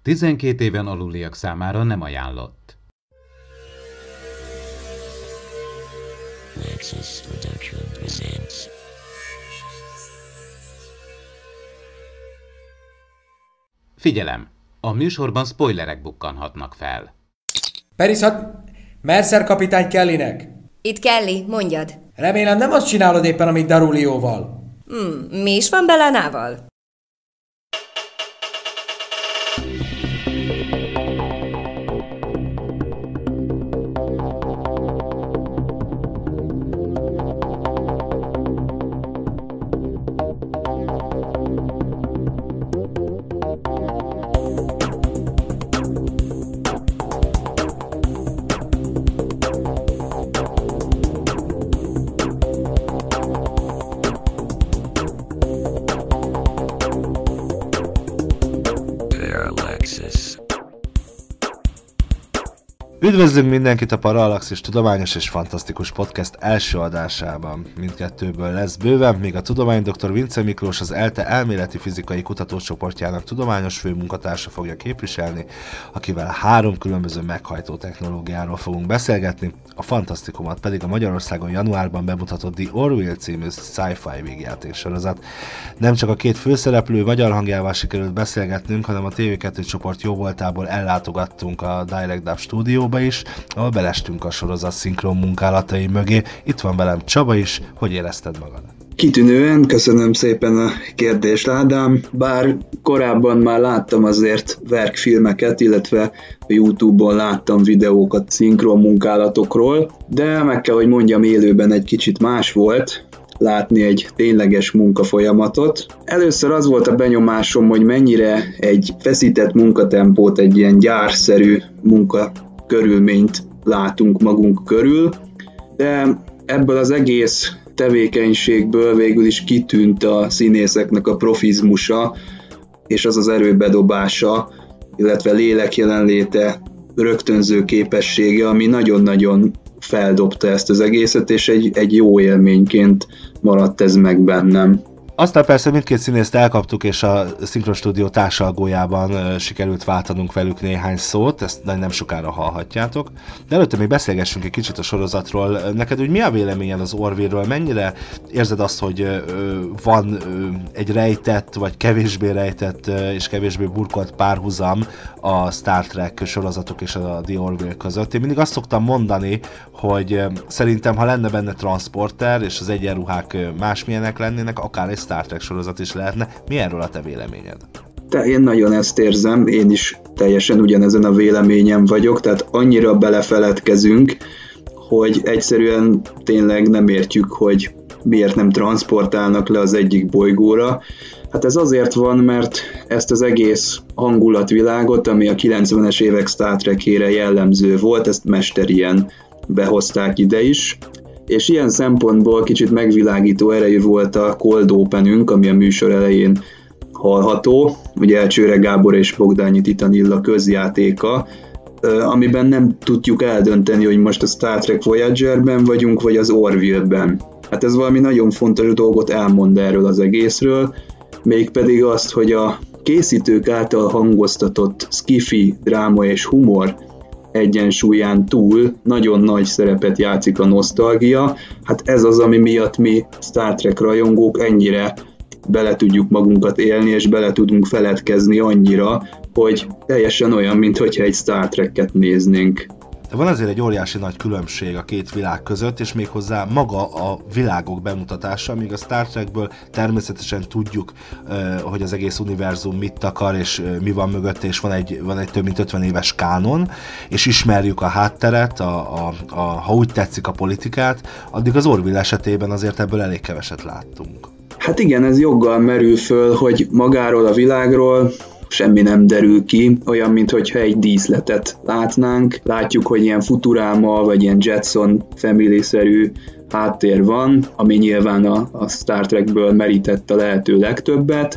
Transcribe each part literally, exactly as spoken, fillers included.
tizenkét éven aluliak számára nem ajánlott. Figyelem! A műsorban spoilerek bukkanhatnak fel. Perisat, Mercer kapitány Kellynek. Itt Kelly, mondjad. Remélem nem azt csinálod éppen, amit Darulióval. Hmm, mi is van Belánával? Üdvözlünk mindenkit a Parallaxis tudományos és fantasztikus podcast első adásában. Mindkettőből lesz bőven, míg a tudománydoktor Vince Miklós az ELTE elméleti fizikai kutatócsoportjának tudományos főmunkatársa fogja képviselni, akivel három különböző meghajtó technológiáról fogunk beszélgetni, a fantasztikumot pedig a Magyarországon januárban bemutatott The Orville című sci-fi végjátéksorozat. Nem csak a két főszereplő magyar hangjával sikerült beszélgetnünk, hanem a té vé kettő csoport jóvoltából ellátogattunk a Direct Dub stúdióba is, ahol belestünk a sorozat szinkron munkálatai mögé. Itt van velem Csaba is, hogy érezted magad? Kitűnően, köszönöm szépen a kérdést, Ádám. Bár korábban már láttam azért verkfilmeket, illetve a YouTube-on láttam videókat szinkron munkálatokról, de meg kell, hogy mondjam, élőben egy kicsit más volt látni egy tényleges munkafolyamatot. Először az volt a benyomásom, hogy mennyire egy feszített munkatempót, egy ilyen gyárszerű munkakörülményt látunk magunk körül, de ebből az egész tevékenységből végül is kitűnt a színészeknek a profizmusa, és az az erőbedobása, illetve lélek jelenléte, rögtönző képessége, ami nagyon-nagyon feldobta ezt az egészet, és egy, egy jó élményként maradt ez meg bennem. Aztán persze mindkét színészt elkaptuk, és a Szinkron Stúdió társalgójában sikerült váltanunk velük néhány szót, ezt nem sokára hallhatjátok. De előtte még beszélgessünk egy kicsit a sorozatról. Neked úgy mi a véleményed az Orville-ről? Mennyire érzed azt, hogy van egy rejtett, vagy kevésbé rejtett és kevésbé burkolt párhuzam a Star Trek sorozatok és a The Orville között? Én mindig azt szoktam mondani, hogy szerintem, ha lenne benne transporter, és az egyenruhák másmilyenek lennének, akár egy Star Trek sorozat is lehetne. Mi erről a te véleményed? Te, én nagyon ezt érzem, én is teljesen ugyanezen a véleményem vagyok, tehát annyira belefeledkezünk, hogy egyszerűen tényleg nem értjük, hogy miért nem transportálnak le az egyik bolygóra. Hát ez azért van, mert ezt az egész hangulatvilágot, ami a kilencvenes évek Star Trekére jellemző volt, ezt mesterien behozták ide is, és ilyen szempontból kicsit megvilágító erejű volt a Cold Openünk, ami a műsor elején hallható, ugye Csőre Gábor és Bogdányi Titanilla közjátéka, amiben nem tudjuk eldönteni, hogy most a Star Trek Voyagerben vagyunk, vagy az Orville-ben. Hát ez valami nagyon fontos dolgot elmond erről az egészről, mégpedig azt, hogy a készítők által hangoztatott sci-fi, dráma és humor egyensúlyán túl nagyon nagy szerepet játszik a nosztalgia. Hát ez az, ami miatt mi Star Trek rajongók ennyire bele tudjuk magunkat élni, és bele tudunk feledkezni annyira, hogy teljesen olyan, mintha egy Star Trek-et néznénk. De van azért egy óriási nagy különbség a két világ között, és méghozzá maga a világok bemutatása, míg a Star Trekből természetesen tudjuk, hogy az egész univerzum mit akar, és mi van mögötte, és van egy, van egy több mint ötven éves kánon, és ismerjük a hátteret, a, a, a, ha úgy tetszik a politikát, addig az Orville esetében azért ebből elég keveset láttunk. Hát igen, ez joggal merül föl, hogy magáról a világról semmi nem derül ki, olyan, mintha egy díszletet látnánk. Látjuk, hogy ilyen Futurama, vagy ilyen Jetson Family-szerű háttér van, ami nyilván a, a Star Trekből merített a lehető legtöbbet,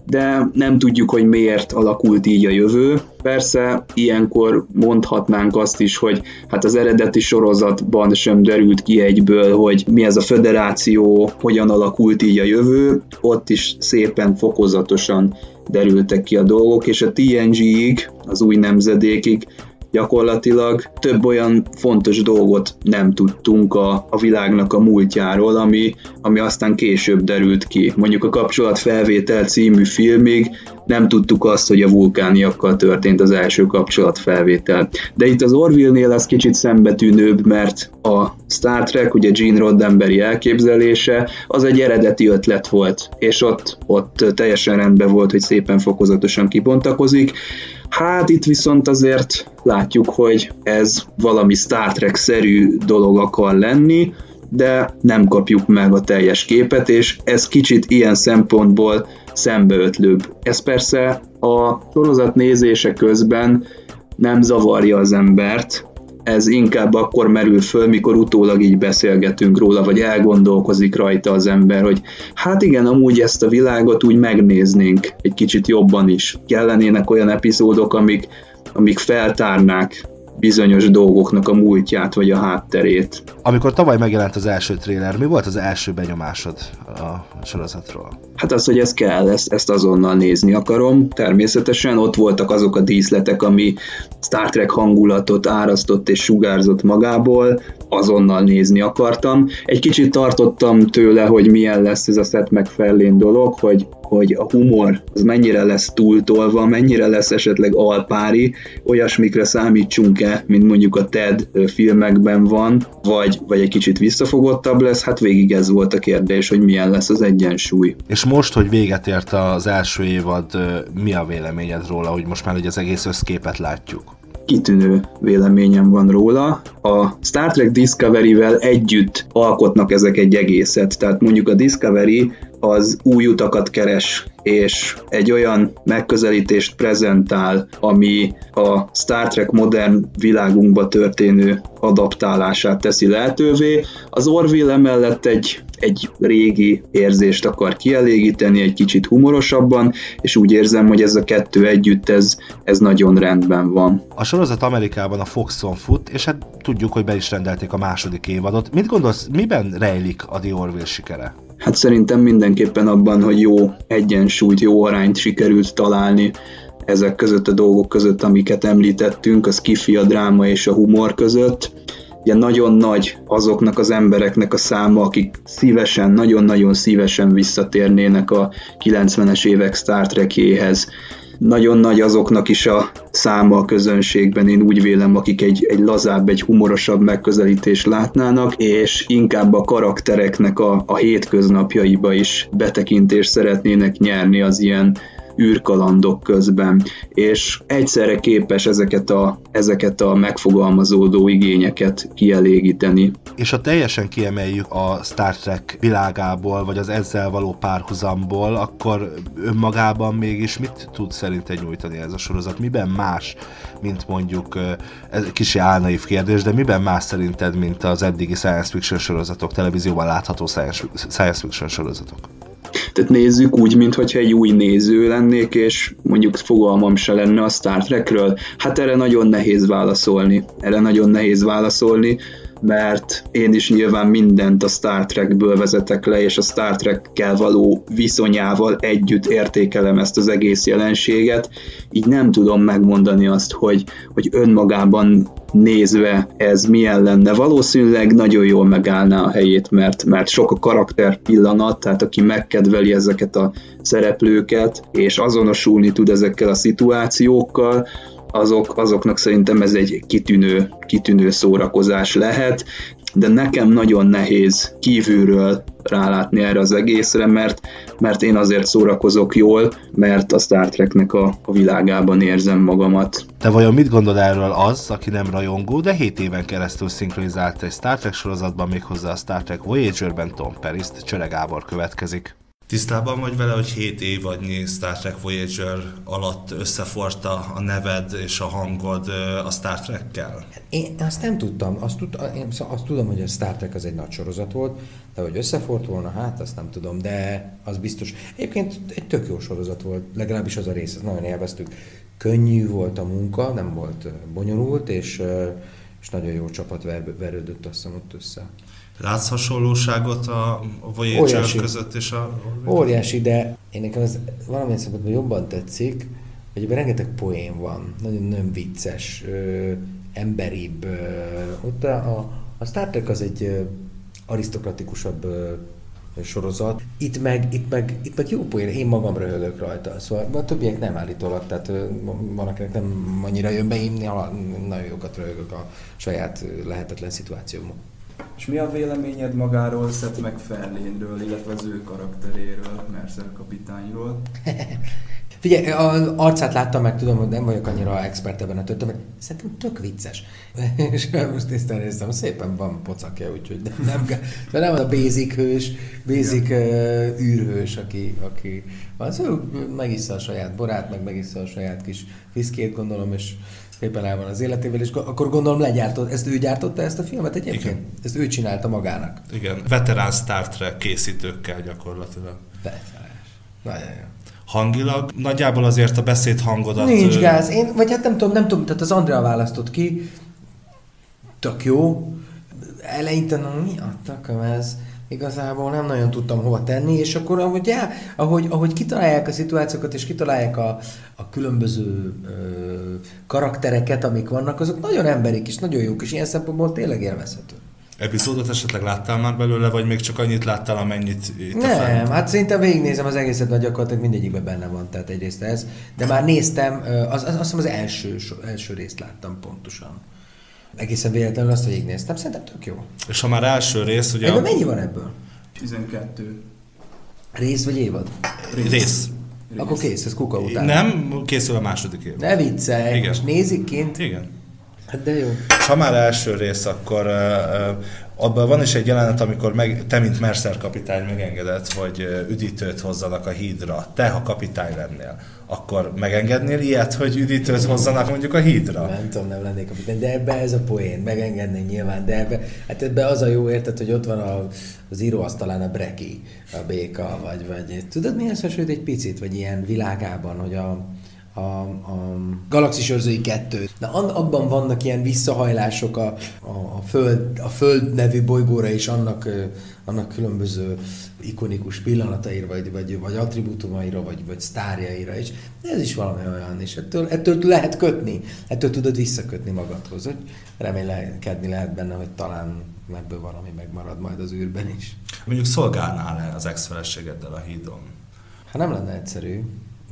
de nem tudjuk, hogy miért alakult így a jövő. Persze ilyenkor mondhatnánk azt is, hogy hát az eredeti sorozatban sem derült ki egyből, hogy mi ez a föderáció, hogyan alakult így a jövő. Ott is szépen fokozatosan derültek ki a dolgok, és a té en gé-ig, az új nemzedékig gyakorlatilag több olyan fontos dolgot nem tudtunk a, a világnak a múltjáról, ami, ami aztán később derült ki. Mondjuk a Kapcsolatfelvétel című filmig nem tudtuk azt, hogy a vulkániakkal történt az első kapcsolatfelvétel. De itt az Orville-nél az kicsit szembetűnőbb, mert a Star Trek, ugye Gene Roddenberry elképzelése, az egy eredeti ötlet volt, és ott, ott teljesen rendben volt, hogy szépen fokozatosan kibontakozik. Hát itt viszont azért látjuk, hogy ez valami Star Trek-szerű dolog akar lenni, de nem kapjuk meg a teljes képet, és ez kicsit ilyen szempontból szembeötlőbb. Ez persze a sorozat nézése közben nem zavarja az embert, ez inkább akkor merül föl, mikor utólag így beszélgetünk róla, vagy elgondolkozik rajta az ember, hogy hát igen, amúgy ezt a világot úgy megnéznénk egy kicsit jobban is. Kellenének olyan epizódok, amik, amik feltárnák bizonyos dolgoknak a múltját, vagy a hátterét. Amikor tavaly megjelent az első tréler, mi volt az első benyomásod a sorozatról? Hát az, hogy ez kell, ezt, ezt azonnal nézni akarom. Természetesen ott voltak azok a díszletek, ami Star Trek hangulatot árasztott és sugárzott magából, azonnal nézni akartam. Egy kicsit tartottam tőle, hogy milyen lesz ez a Seth MacFarlane dolog, hogy, hogy a humor az mennyire lesz túltolva, mennyire lesz esetleg alpári, olyasmikre számítsunk-e, mint mondjuk a Ted filmekben van, vagy, vagy egy kicsit visszafogottabb lesz, hát végig ez volt a kérdés, hogy milyen lesz az egyensúly. És most, hogy véget ért az első évad, mi a véleményed róla, hogy most már ugye az egész összképet látjuk? Kitűnő véleményem van róla. A Star Trek Discovery-vel együtt alkotnak ezek egy egészet, tehát mondjuk a Discovery az új utakat keres, és egy olyan megközelítést prezentál, ami a Star Trek modern világunkba történő adaptálását teszi lehetővé. Az Orville emellett egy, egy régi érzést akar kielégíteni, egy kicsit humorosabban, és úgy érzem, hogy ez a kettő együtt, ez, ez nagyon rendben van. A sorozat Amerikában a Foxon fut, és hát tudjuk, hogy be is rendelték a második évadot. Mit gondolsz, miben rejlik a The Orville sikere? Hát szerintem mindenképpen abban, hogy jó egyensúlyt, jó arányt sikerült találni ezek között a dolgok között, amiket említettünk, a sci-fi, a dráma és a humor között. Ugye nagyon nagy azoknak az embereknek a száma, akik szívesen, nagyon-nagyon szívesen visszatérnének a kilencvenes évek Star Trekjéhez. Nagyon nagy azoknak is a száma a közönségben, én úgy vélem, akik egy, egy lazább, egy humorosabb megközelítést látnának, és inkább a karaktereknek a, a hétköznapjaiba is betekintést szeretnének nyerni az ilyen űrkalandok közben, és egyszerre képes ezeket a, ezeket a megfogalmazódó igényeket kielégíteni. És ha teljesen kiemeljük a Star Trek világából, vagy az ezzel való párhuzamból, akkor önmagában mégis mit tud szerinted nyújtani ez a sorozat? Miben más, mint mondjuk, ez kicsi álnaív kérdés, de miben más szerinted, mint az eddigi science fiction sorozatok, televízióban látható science, science fiction sorozatok? Tehát nézzük úgy, mintha egy új néző lennék, és mondjuk fogalmam se lenne a Star Trekről. Hát erre nagyon nehéz válaszolni. Erre nagyon nehéz válaszolni, mert én is nyilván mindent a Star Trekből vezetek le, és a Star Trekkel való viszonyával együtt értékelem ezt az egész jelenséget. Így nem tudom megmondani azt, hogy, hogy önmagában nézve ez milyen lenne. Valószínűleg nagyon jól megállná a helyét, mert, mert sok a karakter pillanat, tehát aki megkedveli ezeket a szereplőket, és azonosulni tud ezekkel a szituációkkal, azok, azoknak szerintem ez egy kitűnő, kitűnő szórakozás lehet, de nekem nagyon nehéz kívülről rálátni erre az egészre, mert, mert én azért szórakozok jól, mert a Star Treknek a, a világában érzem magamat. Te vajon mit gondol erről az, aki nem rajongó, de hét éven keresztül szinkronizált egy Star Trek sorozatban, méghozzá a Star Trek Voyager-ben Tom Paris-t? Csere Gábor következik. Tisztában vagy vele, hogy hét évadnyi Star Trek Voyager alatt összeforta a neved és a hangod a Star Trekkel? Én azt nem tudtam. Azt, tud, én azt tudom, hogy a Star Trek az egy nagy sorozat volt, de hogy összefort volna, hát azt nem tudom, de az biztos. Egyébként egy tök jó sorozat volt, legalábbis az a rész, ezt nagyon élveztük. Könnyű volt a munka, nem volt bonyolult, és, és nagyon jó csapat ver, verődött azt hiszem ott össze. Látsz hasonlóságot a Voyager Óriási. között és a... Óriási, de én nekem az valamilyen szempontból jobban tetszik, hogy ebben rengeteg poén van, nagyon nem vicces, ö, emberibb. Ö, ott a, a, a Star Trek az egy ö, arisztokratikusabb ö, sorozat. Itt meg, itt, meg, itt meg jó poén, én magam röhögök rajta. Szóval a többiek nem állítólag, tehát ö, van, akinek nem annyira jön be, én nagyon jókat röhögök a saját lehetetlen szituációmban. És mi a véleményed magáról, Seth MacFarlane-ről, illetve az ő karakteréről, Mercer kapitányról? Figyelj, az arcát láttam, meg tudom, hogy nem vagyok annyira expert ebben a történetben, mert szerintem tök vicces. És most tisztán néztem, szépen van pocakja, úgyhogy nem, nem, de nem az a basic hős, basic uh, űrhős, aki, aki van. Szóval megissza a saját borát, meg megissza a saját kis viszkét, gondolom, és szépen el van az életével, és akkor gondolom legyártott, ezt ő gyártotta ezt a filmet egyébként? Igen. Ezt ő csinálta magának? Igen, veterán Star Trek készítőkkel gyakorlatilag. Persze, nagyon jó. Hangilag nagyjából azért a beszédhangodat... Nincs gáz, én, vagy hát nem tudom, nem tudom, tehát az Andrea választott ki, tök jó, eleinte, na mi a takom ez, igazából nem nagyon tudtam hova tenni, és akkor ahogy, já, ahogy, ahogy kitalálják a szituációkat, és kitalálják a, a különböző ö, karaktereket, amik vannak, azok nagyon emberik és nagyon jók, és ilyen szempontból tényleg élvezhető. Epizódot esetleg láttál már belőle, vagy még csak annyit láttál, amennyit itt a Nem, fent? hát szerintem végignézem az egészet, mert gyakorlatilag mindegyikben benne van, tehát egyrészt ez, de már néztem, az, az, azt hiszem az első, első részt láttam pontosan. Egészen véletlenül azt végignéztem, szerintem tök jó. És ha már első rész, ugye... Ebből mennyi van ebből? tizenkettő. Rész vagy évad? Rész. rész. Akkor kész, ez kuka után. Nem, készül a második év. Ne viccelj, igen. És nézik kint? Igen. Hát de jó. És ha már első rész, akkor uh, uh, abban van is egy jelenet, amikor meg, te, mint Mercer kapitány megengedett, hogy uh, üdítőt hozzanak a hídra. Te, ha kapitány lennél, akkor megengednél ilyet, hogy üdítőt hozzanak mondjuk a hídra? Nem tudom, nem lennék kapitány, de ebbe ez a poén, megengedném nyilván, de ebbe, hát ebbe az a jó érted, hogy ott van a, az íróasztalán a Breki, a béka, vagy, vagy tudod mihez hasonlít egy picit, vagy ilyen világában, hogy a a, a Galaxis őrzői kettő. Na, abban vannak ilyen visszahajlások a, a, a, föld, a Föld nevű bolygóra és annak, annak különböző ikonikus pillanataira, vagy, vagy, vagy attribútumaira, vagy, vagy sztárjaira is. De ez is valami olyan, és ettől, ettől lehet kötni, ettől tudod visszakötni magadhoz. Hogy reménykedni lehet benne, hogy talán ebből valami megmarad majd az űrben is. Mondjuk szolgálnál-e az ex-feleségeddel a hídon? Hát nem lenne egyszerű.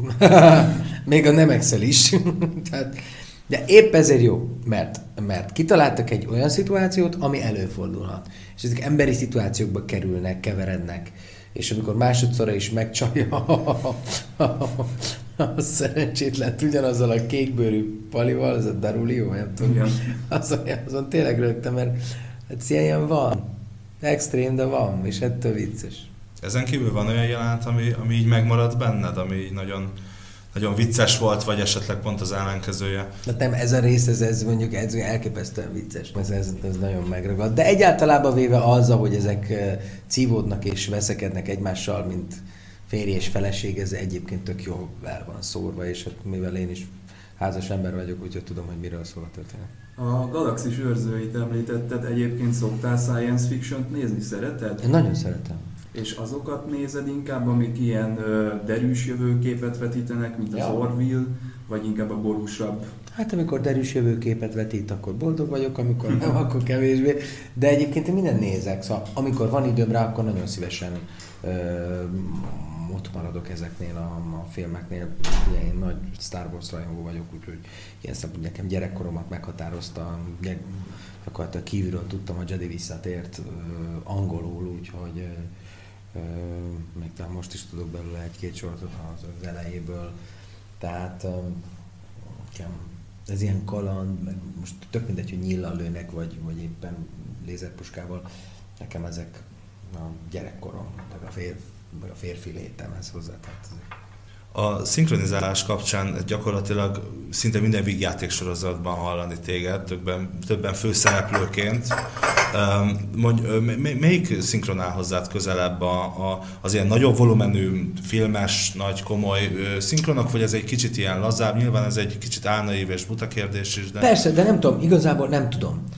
Még a nem Excel is. Tehát, de épp ezért jó, mert, mert kitaláltak egy olyan szituációt, ami előfordulhat. És ezek emberi szituációkba kerülnek, keverednek. És amikor másodszorra is megcsalja a szerencsétlen ugyanazzal a kékbőrű palival, az a Darulio, nem tudom. Azon, azon tényleg rögtem, mert hát ilyen van. Extrém, de van, és ettől vicces. Ezen kívül van olyan jelent, ami, ami így megmaradt benned, ami így nagyon, nagyon vicces volt, vagy esetleg pont az ellenkezője? Hát nem, ez a rész, ez, ez mondjuk ez elképesztően vicces, ez, ez, ez nagyon megragad. De egyáltalában véve az, hogy ezek cívódnak és veszekednek egymással, mint férj és feleség, ez egyébként tök jól el van szórva, és hát mivel én is házas ember vagyok, úgyhogy tudom, hogy miről szól a történet. A Galaxis őrzőit említetted, egyébként szoktál science fiction-t nézni, szereted? Én nagyon szeretem. És azokat nézed inkább, amik ilyen ö, derűs jövőképet vetítenek, mint az Ja. Orville, vagy inkább a borúsabb? Hát amikor derűs jövőképet vetít, akkor boldog vagyok, amikor nem, akkor kevésbé. De egyébként én mindent nézek, szóval amikor van időm rá, akkor nagyon szívesen ö, ott maradok ezeknél a, a filmeknél. Ugye én nagy Star Wars rajongó vagyok, úgyhogy ilyen szempontból nekem gyerekkoromat meghatározta. Gyakorlatilag kívülről tudtam, a Jedi visszatért ö, angolul, úgyhogy ö, még talán most is tudok belőle egy-két sort az, az elejéből. Tehát ö, ez ilyen kaland, meg most tök mindegy, hogy nyíllal lőnek, vagy, vagy éppen lézerpuskával. Nekem ezek a gyerekkorom, meg a, fér, meg a férfi létemhez hozzá. A szinkronizálás kapcsán gyakorlatilag szinte minden vígjátéksorozatban hallani téged, többen, többen főszereplőként. Mondj, melyik szinkron áll hozzád közelebb a, a, az ilyen nagyobb volumenű, filmes, nagy, komoly szinkronok, vagy ez egy kicsit ilyen lazább? Nyilván ez egy kicsit álnaív és buta kérdés is, de... Persze, de nem tudom, igazából nem tudom.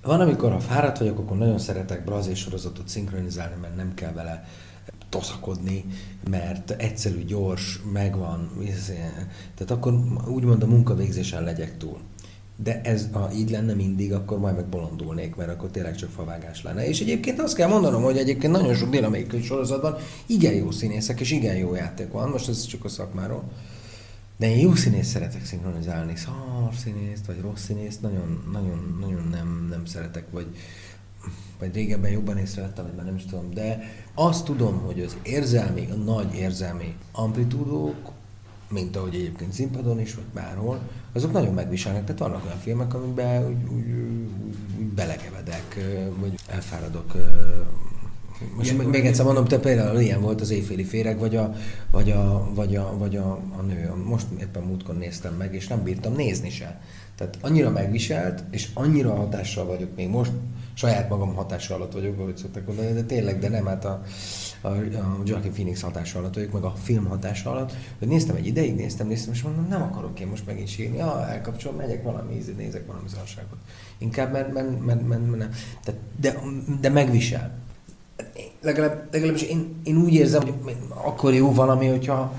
Van, amikor ha fáradt vagyok, akkor nagyon szeretek brazil sorozatot szinkronizálni, mert nem kell vele toszakodni, mert egyszerű, gyors, megvan, tehát akkor úgymond a munkavégzésen legyek túl. De ez, ha így lenne mindig, akkor majd meg bolondulnék, mert akkor tényleg csak favágás lenne. És egyébként azt kell mondanom, hogy egyébként nagyon sok dél-amerikai sorozatban igen jó színészek és igen jó játék van, most ez csak a szakmáról. De én jó színészt szeretek szinkronizálni, szar színészt, vagy rossz színészt, nagyon, nagyon, nagyon nem, nem szeretek, vagy, vagy régebben jobban észrevettem, vagy már nem is tudom, de azt tudom, hogy az érzelmi, a nagy érzelmi amplitúdók, mint ahogy egyébként színpadon is, vagy bárhol, azok nagyon megviselnek. Tehát vannak olyan filmek, amikben úgy, úgy, úgy, úgy belekevedek, vagy elfáradok. Most igen, még egyszer mondom, te például ilyen volt az Éjféli féreg, vagy a, vagy a, vagy a, vagy a, a nő. Most éppen múltkor néztem meg, és nem bírtam nézni se. Tehát annyira megviselt, és annyira hatással vagyok még most, saját magam hatással alatt vagyok, ahogy szoktak mondani, de tényleg, de nem, hát a, a, a Joaquin Phoenix hatással alatt vagyok, meg a film hatással alatt, hogy néztem egy ideig, néztem, néztem, és mondom, nem akarok én most megint sírni, ja, elkapcsolom, megyek valami, nézek valami szarságot. Inkább, mert, mert, mert, mert, mert nem. Tehát, de, de megvisel. Legalább, legalábbis én, én úgy érzem, hogy akkor jó valami, hogyha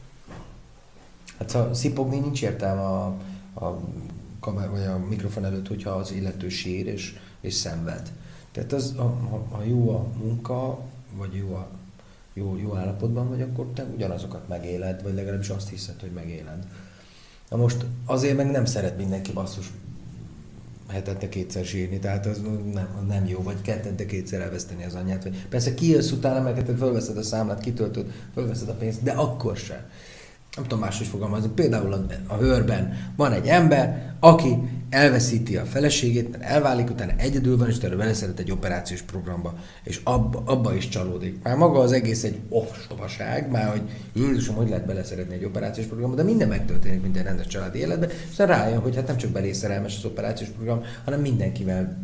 hát ha szipogni nincs értelme a, a kamer, vagy a mikrofon előtt, hogyha az illető sír és, és szenved. Tehát az, ha, ha jó a munka, vagy jó, a, jó, jó állapotban vagy, akkor te ugyanazokat megéled, vagy legalábbis azt hiszed, hogy megéled. Na most azért meg nem szeret mindenki basszus hetente kétszer sírni, tehát az nem, az nem jó, vagy kettente kétszer elveszteni az anyját. Vagy persze kijössz utána, mert te fölveszed a számlát, kitöltöd, fölveszed a pénzt, de akkor se. Nem tudom máshogy fogalmazni. Például a, a Hőrben van egy ember, aki elveszíti a feleségét, mert elválik, utána egyedül van, és utána beleszeret egy operációs programba, és abba, abba is csalódik. Már maga az egész egy ostobaság, már hogy Jézusom, hogy lehet beleszeretni egy operációs programba, de minden megtörténik minden rendes családi életben, és aztán rájön, hogy hát nem csak belé szerelmes az operációs program, hanem mindenkivel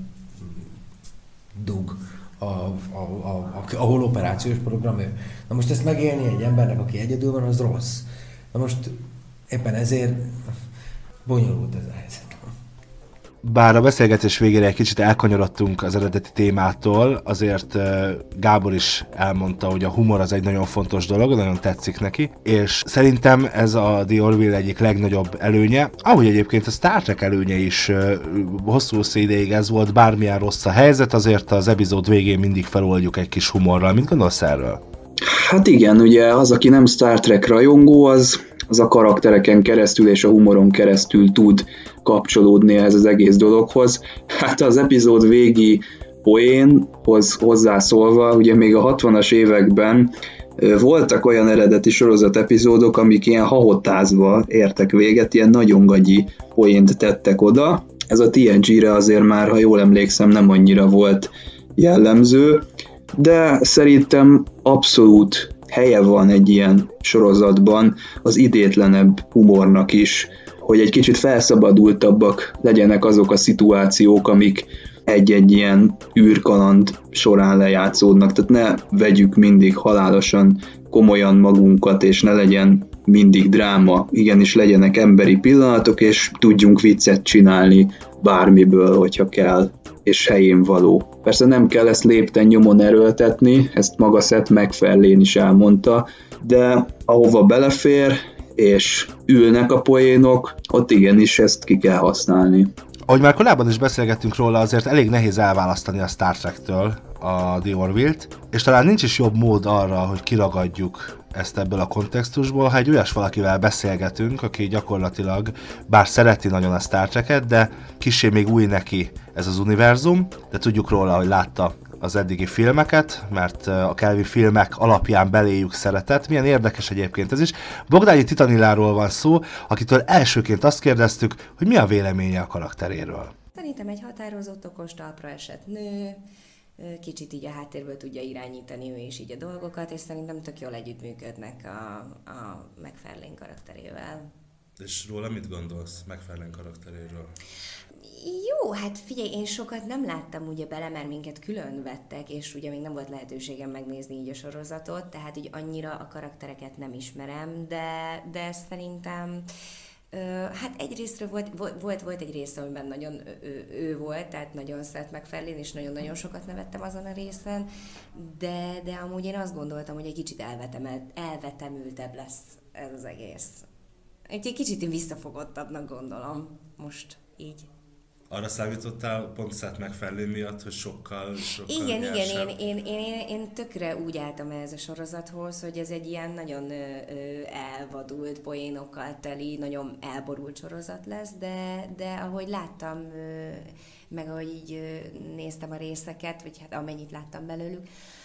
dug, a, a, a, a, ahol operációs program ő. Na most ezt megélni egy embernek, aki egyedül van, az rossz. Na most éppen ezért bonyolult ez a helyzet. Bár a beszélgetés végére egy kicsit elkanyarodtunk az eredeti témától, azért Gábor is elmondta, hogy a humor az egy nagyon fontos dolog, nagyon tetszik neki, és szerintem ez a The Orville egyik legnagyobb előnye, ahogy egyébként a Star Trek előnye is hosszú ideig ez volt, bármilyen rossz a helyzet, azért az epizód végén mindig feloldjuk egy kis humorral. Mit gondolsz erről? Hát igen, ugye az, aki nem Star Trek rajongó, az, az a karaktereken keresztül és a humoron keresztül tud kapcsolódni ehhez az egész dologhoz. Hát az epizód végi poénhoz hozzászólva, ugye még a hatvanas években voltak olyan eredeti sorozat epizódok, amik ilyen hahotázva értek véget, ilyen nagyon gagyi poént tettek oda. Ez a té en gé-re azért már, ha jól emlékszem, nem annyira volt jellemző, de szerintem abszolút helye van egy ilyen sorozatban az idétlenebb humornak is, hogy egy kicsit felszabadultabbak legyenek azok a szituációk, amik egy-egy ilyen űrkaland során lejátszódnak, tehát ne vegyük mindig halálosan komolyan magunkat, és ne legyen mindig dráma, igenis legyenek emberi pillanatok, és tudjunk viccet csinálni bármiből, hogyha kell, és helyén való. Persze nem kell ezt lépten nyomon erőltetni, ezt maga Seth MacFarlane is elmondta, de ahova belefér, és ülnek a poénok, ott igenis ezt ki kell használni. Ahogy már korábban is beszélgettünk róla, azért elég nehéz elválasztani a Star Trek-től a The Orville-t, és talán nincs is jobb mód arra, hogy kiragadjuk ezt ebből a kontextusból, ha egy olyas valakivel beszélgetünk, aki gyakorlatilag, bár szereti nagyon a Star Trek-et, de kissé még új neki ez az univerzum, de tudjuk róla, hogy látta az eddigi filmeket, mert a Kelvin filmek alapján beléjük szeretett. Milyen érdekes egyébként ez is. Bogdányi Titanilláról van szó, akitől elsőként azt kérdeztük, hogy mi a véleménye a karakteréről. Szerintem egy határozott, okos, talpra esett nő, kicsit így a háttérből tudja irányítani ő is így a dolgokat, és szerintem tök jól együttműködnek a, a MacFarlane karakterével. És róla mit gondolsz MacFarlane karakteréről? Jó, hát figyelj, én sokat nem láttam ugye bele, mert minket külön vettek, és ugye még nem volt lehetőségem megnézni így a sorozatot, tehát így annyira a karaktereket nem ismerem, de, de szerintem Hát egyrésztről volt, volt, volt egy része, amiben nagyon ő, ő volt, tehát nagyon Seth MacFarlane, és nagyon-nagyon sokat nevettem azon a részen, de, de amúgy én azt gondoltam, hogy egy kicsit elvetemelt, elvetemültebb lesz ez az egész. Egy kicsit én visszafogottabbnak gondolom most így. Arra számítottál pont Seth MacFarlane miatt, hogy sokkal, sokkal Igen, nyersebb. igen, én, én, én, én, én tökre úgy álltam ehhez a sorozathoz, hogy ez egy ilyen nagyon ö, ö, elvadult, poénokkal teli, nagyon elborult sorozat lesz, de, de ahogy láttam, ö, meg ahogy így ö, néztem a részeket, vagy hát amennyit láttam belőlük,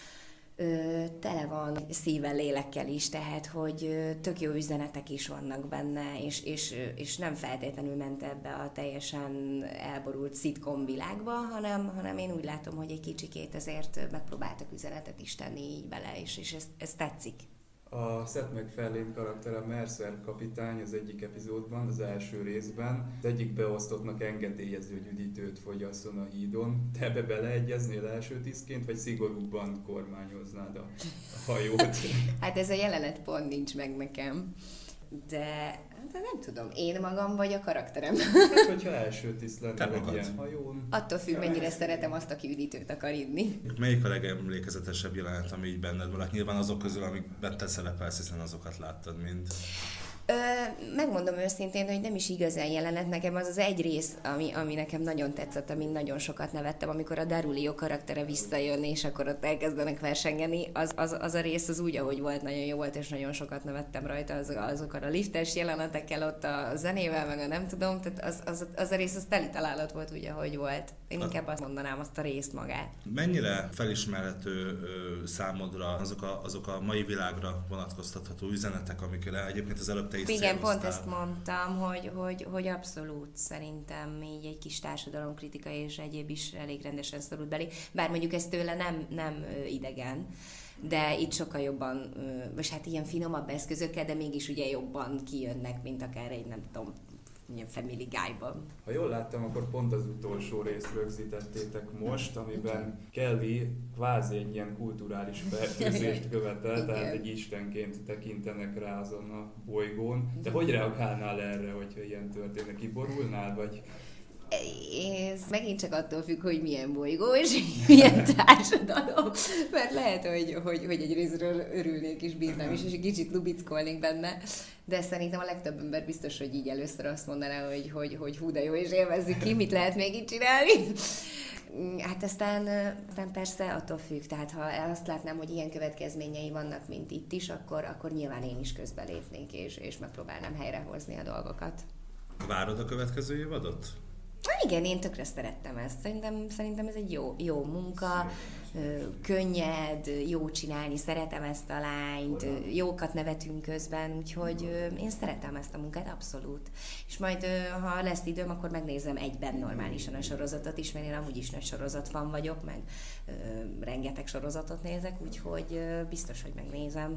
Ö, tele van szívvel, lélekkel is, tehát, hogy ö, tök jó üzenetek is vannak benne, és, és, és nem feltétlenül ment ebbe a teljesen elborult szitcom világba, hanem, hanem én úgy látom, hogy egy kicsikét ezért megpróbáltak üzenetet is tenni így bele, és, és ez, ez tetszik. A Seth MacFarlane karaktere, Mercer kapitány az egyik epizódban, az első részben, az egyik beosztottnak engedélyezi, hogy üdítőt fogyasszon a hídon. Te ebbe beleegyeznél első tisztként, vagy szigorúbban kormányoznád a, a hajót? Hát ez a jelenet pont nincs meg nekem, de, de nem tudom, én magam vagy a karakterem. Hát, hogyha első tiszt Te lenne egy magad. ilyen hajón. Attól függ, mennyire szeretem azt, aki üdítőt akar inni. Melyik a legemlékezetesebb jelenet, ami így benned maradt? Nyilván azok közül, amikben te szerepelsz, hiszen azokat láttad mind. Ö, megmondom őszintén, hogy nem is igazán jelenet nekem, az az egy rész, ami, ami nekem nagyon tetszett, amin nagyon sokat nevettem, amikor a Darulio karaktere visszajön, és akkor ott elkezdenek versengeni, az, az, az a rész az úgy, ahogy volt, nagyon jó volt, és nagyon sokat nevettem rajta, az, azokkal a liftes jelenetekkel, ott a zenével, meg a nem tudom, tehát az, az, az a rész az teli találat volt úgy, ahogy volt. Én inkább azt mondanám, azt a részt magát. Mennyire felismerhető ö, számodra azok a, azok a mai világra vonatkoztatható üzenetek, amikre egyébként az előbb te is Igen, pont céloztál? ezt mondtam, hogy, hogy, hogy abszolút szerintem így egy kis társadalomkritika és egyéb is elég rendesen szorult belé. Bár mondjuk ez tőle nem, nem ö, idegen, de itt sokkal jobban, ö, vagy hát ilyen finomabb eszközökkel, de mégis ugye jobban kijönnek, mint akár egy, nem tudom, ilyen Family Guy-ban. Ha jól láttam, akkor pont az utolsó részt rögzítettétek most, amiben Kelly kvázi egy ilyen kulturális fertőzést követel, tehát egy istenként tekintenek rá azon a bolygón. De hogy reagálnál erre, hogyha ilyen történne? Kiborulnál, vagy... Ez megint csak attól függ, hogy milyen bolygó és milyen társadalom, mert lehet, hogy, hogy, hogy egy részről örülnék és bírnám is, és egy kicsit lubickolnék benne, de szerintem a legtöbb ember biztos, hogy így először azt mondaná, hogy, hogy, hogy hú de jó, és élvezzük ki, mit lehet még itt csinálni. Hát aztán, aztán persze attól függ, tehát ha azt látnám, hogy ilyen következményei vannak, mint itt is, akkor, akkor nyilván én is közbelépnék, és, és megpróbálnám helyrehozni a dolgokat. Várod a következő évadot? Igen, én tökre szerettem ezt. Szerintem, szerintem ez egy jó, jó munka, könnyed, jó csinálni, szeretem ezt a lányt, jókat nevetünk közben, úgyhogy én szeretem ezt a munkát, abszolút. És majd, ha lesz időm, akkor megnézem egyben normálisan a sorozatot is, mert én amúgy is nagy sorozatfan vagyok, meg rengeteg sorozatot nézek, úgyhogy biztos, hogy megnézem.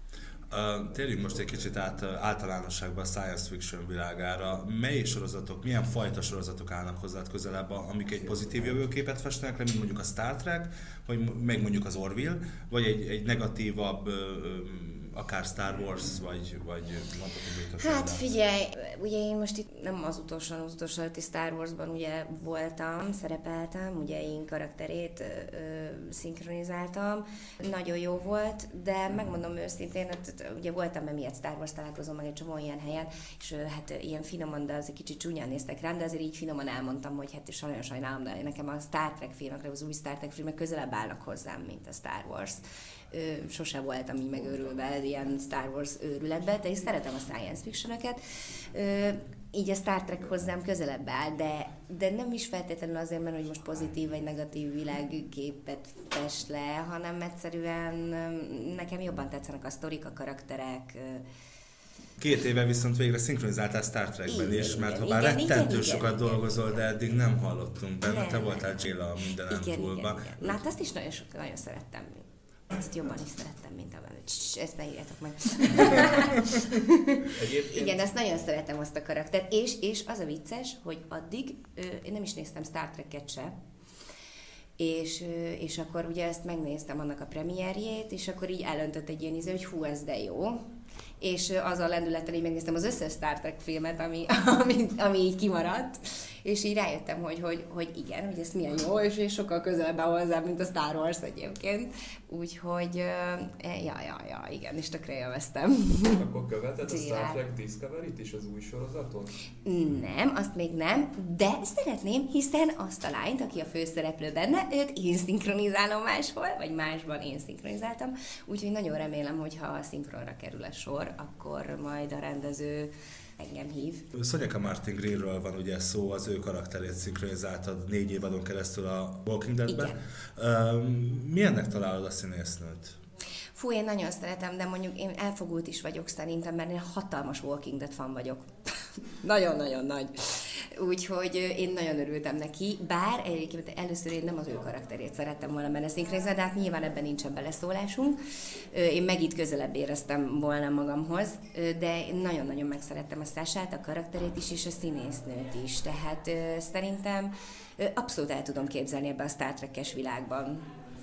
Uh, térjünk most egy kicsit át általánosságban a science fiction világára. Mely sorozatok, milyen fajta sorozatok állnak hozzád közelebb, amik egy pozitív jövőképet festenek le, mint mondjuk a Star Trek, vagy meg mondjuk az Orville, vagy egy, egy negatívabb, uh, akár Star Wars, vagy, vagy mondhatom mit a Hát figyelj, ugye én most itt nem az utolsó, az utolsó előtti Star Warsban ugye voltam, szerepeltem, ugye én karakterét ö, ö, szinkronizáltam, nagyon jó volt, de megmondom őszintén, hát, ugye voltam emiatt Star Wars találkozom meg egy csomó ilyen helyen, és ö, hát ilyen finoman, de azért kicsit csúnyán néztek rám, de azért így finoman elmondtam, hogy hát és nagyon sajnálom, de nekem a Star Trek filmekre, az új Star Trek filmek közelebb állnak hozzám, mint a Star Wars. Ö, sose voltam így megőrülve ilyen Star Wars őrületbe, de én szeretem a science fiction-öket. Ö, így a Star Trek hozzám közelebb áll, de, de nem is feltétlenül azért, mert hogy most pozitív vagy negatív világképet fest le, hanem egyszerűen nekem jobban tetszenek a sztorik, a karakterek. Két éve viszont végre szinkronizáltál Star Trekben is, mert igen, ha bár igen, rettentő igen, sokat igen, dolgozol, de eddig nem hallottunk benne, Nem, te nem. voltál Jayla a Mindenem Igen, túlba. igen, igen. Na hát azt is nagyon, sok, nagyon szerettem. Picit jobban is szerettem, mint a velőt. Ezt ne írjátok meg. Igen, ezt nagyon szeretem, azt a karaktert. És, és az a vicces, hogy addig ö, én nem is néztem Star Trek-et se, és, ö, és akkor ugye ezt megnéztem annak a premierjét, és akkor így elöntött egy ilyen íze, hogy hú, ez de jó. és az a lendülettel így megnéztem az összes Star Trek filmet, ami, ami, ami így kimaradt, és így rájöttem, hogy, hogy, hogy igen, hogy ez milyen jó, és, és sokkal közelebb áll hozzám, mint a Star Wars egyébként. Úgyhogy, ja, ja, ja, igen, és tökre élveztem. Akkor követed a Star Trek Discovery-t is, az új sorozatot? Nem, azt még nem, de szeretném, hiszen azt a lányt, aki a főszereplő benne, őt én szinkronizálom máshol, vagy másban én szinkronizáltam, úgyhogy nagyon remélem, hogy ha a szinkronra kerül a sor, akkor majd a rendező engem hív. Sonequa Martin Greenről van ugye szó, az ő karakterét szinkronizáltad négy évadon keresztül a Walking Deadben. Milyennek találod a színésznőt? Fú, én nagyon szeretem, de mondjuk én elfogult is vagyok szerintem, mert én hatalmas Walking Dead fan vagyok. Nagyon-nagyon nagy. Úgyhogy én nagyon örültem neki, bár egyébként először én nem az ő karakterét szerettem volna benne szinkronizálni, de hát nyilván ebben nincsen beleszólásunk. Én meg itt közelebb éreztem volna magamhoz, de én nagyon-nagyon megszerettem a Sasát, a karakterét is, és a színésznőt is. Tehát szerintem abszolút el tudom képzelni ebbe a Star Trek-es világban.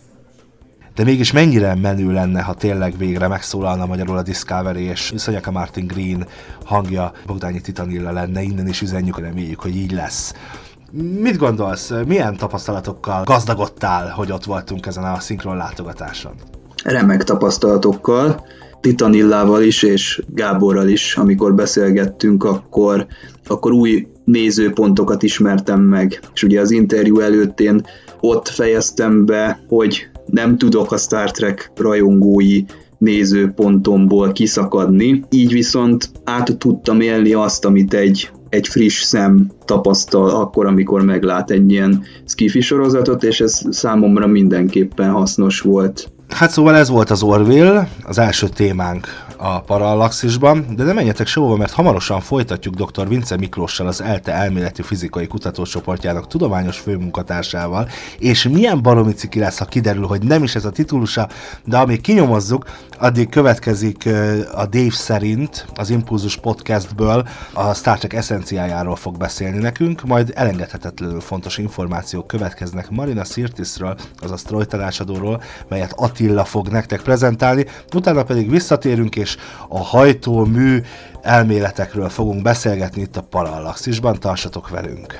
De mégis mennyire menő lenne, ha tényleg végre megszólalna magyarul a Discovery, és Sonequa Martin Green hangja Bogdányi Titanilla lenne, innen is üzenjük, reméljük, hogy így lesz. Mit gondolsz, milyen tapasztalatokkal gazdagodtál, hogy ott voltunk ezen a szinkron látogatáson? Remek tapasztalatokkal, Titanillával is és Gáborral is, amikor beszélgettünk, akkor, akkor új nézőpontokat ismertem meg. És ugye az interjú előtt én ott fejeztem be, hogy nem tudok a Star Trek rajongói nézőpontomból kiszakadni, így viszont át tudtam élni azt, amit egy, egy friss szem tapasztal akkor, amikor meglát egy ilyen sci-fi sorozatot, és ez számomra mindenképpen hasznos volt. Hát szóval ez volt az Orville, az első témánk a Parallaxisban, de ne menjetek sehova, mert hamarosan folytatjuk dr. Vince Miklóssal, az ELTE elméleti fizikai kutatócsoportjának tudományos főmunkatársával, és milyen baromi ciki lesz, ha kiderül, hogy nem is ez a titulusa, de amíg kinyomozzuk, addig következik a Dave szerint az Impulzus podcastből a Star Trek eszenciájáról fog beszélni nekünk, majd elengedhetetlenül fontos információk következnek Marina Sirtisről, azaz Troy tanácsadóról, melyet Attila fog nektek prezentálni, utána pedig visszatérünk, és a hajtómű elméletekről fogunk beszélgetni itt a Parallaxisban, tartsatok velünk!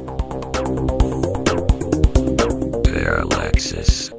Parallaxis.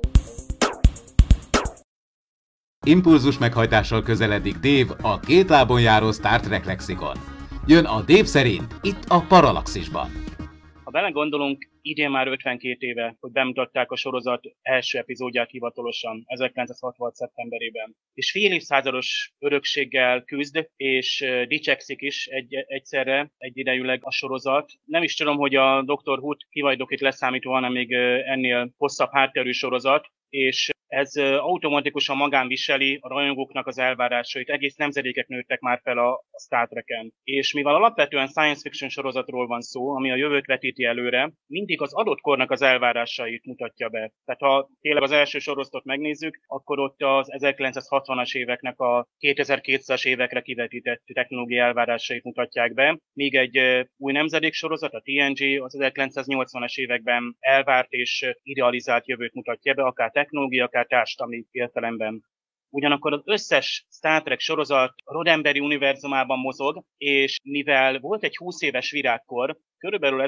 Impulzus meghajtással közeledik Dave, a két lábon járó Star Trek lexikon. Jön a Dave szerint, itt a Parallaxisban. Ha belegondolunk, idén már ötvenkét éve, hogy bemutatták a sorozat első epizódját hivatalosan, ezerkilencszázhatvanhat szeptemberében. És fél évszázados örökséggel küzd, és dicsekszik is egy, egyszerre, egyidejűleg a sorozat. Nem is tudom, hogy a doktor Who kivajdokit leszámítva van, még ennél hosszabb hátterű sorozat, és ez automatikusan magán viseli a rajongóknak az elvárásait. Egész nemzedékek nőttek már fel a Star Treken. És mivel alapvetően science fiction sorozatról van szó, ami a jövőt vetíti előre, mindig az adott kornak az elvárásait mutatja be. Tehát ha tényleg az első sorozatot megnézzük, akkor ott az ezerkilencszázhatvanas éveknek a kétezer-kétszázas évekre kivetített technológiai elvárásait mutatják be. Míg egy új nemzedék sorozat, a té en gé, az ezerkilencszáznyolcvanas években elvárt és idealizált jövőt mutatja be, akár technológia, akár társadalmi értelemben. Ugyanakkor az összes Star Trek sorozat a Roddenberry univerzumában mozog, és mivel volt egy húsz éves virágkor, körülbelül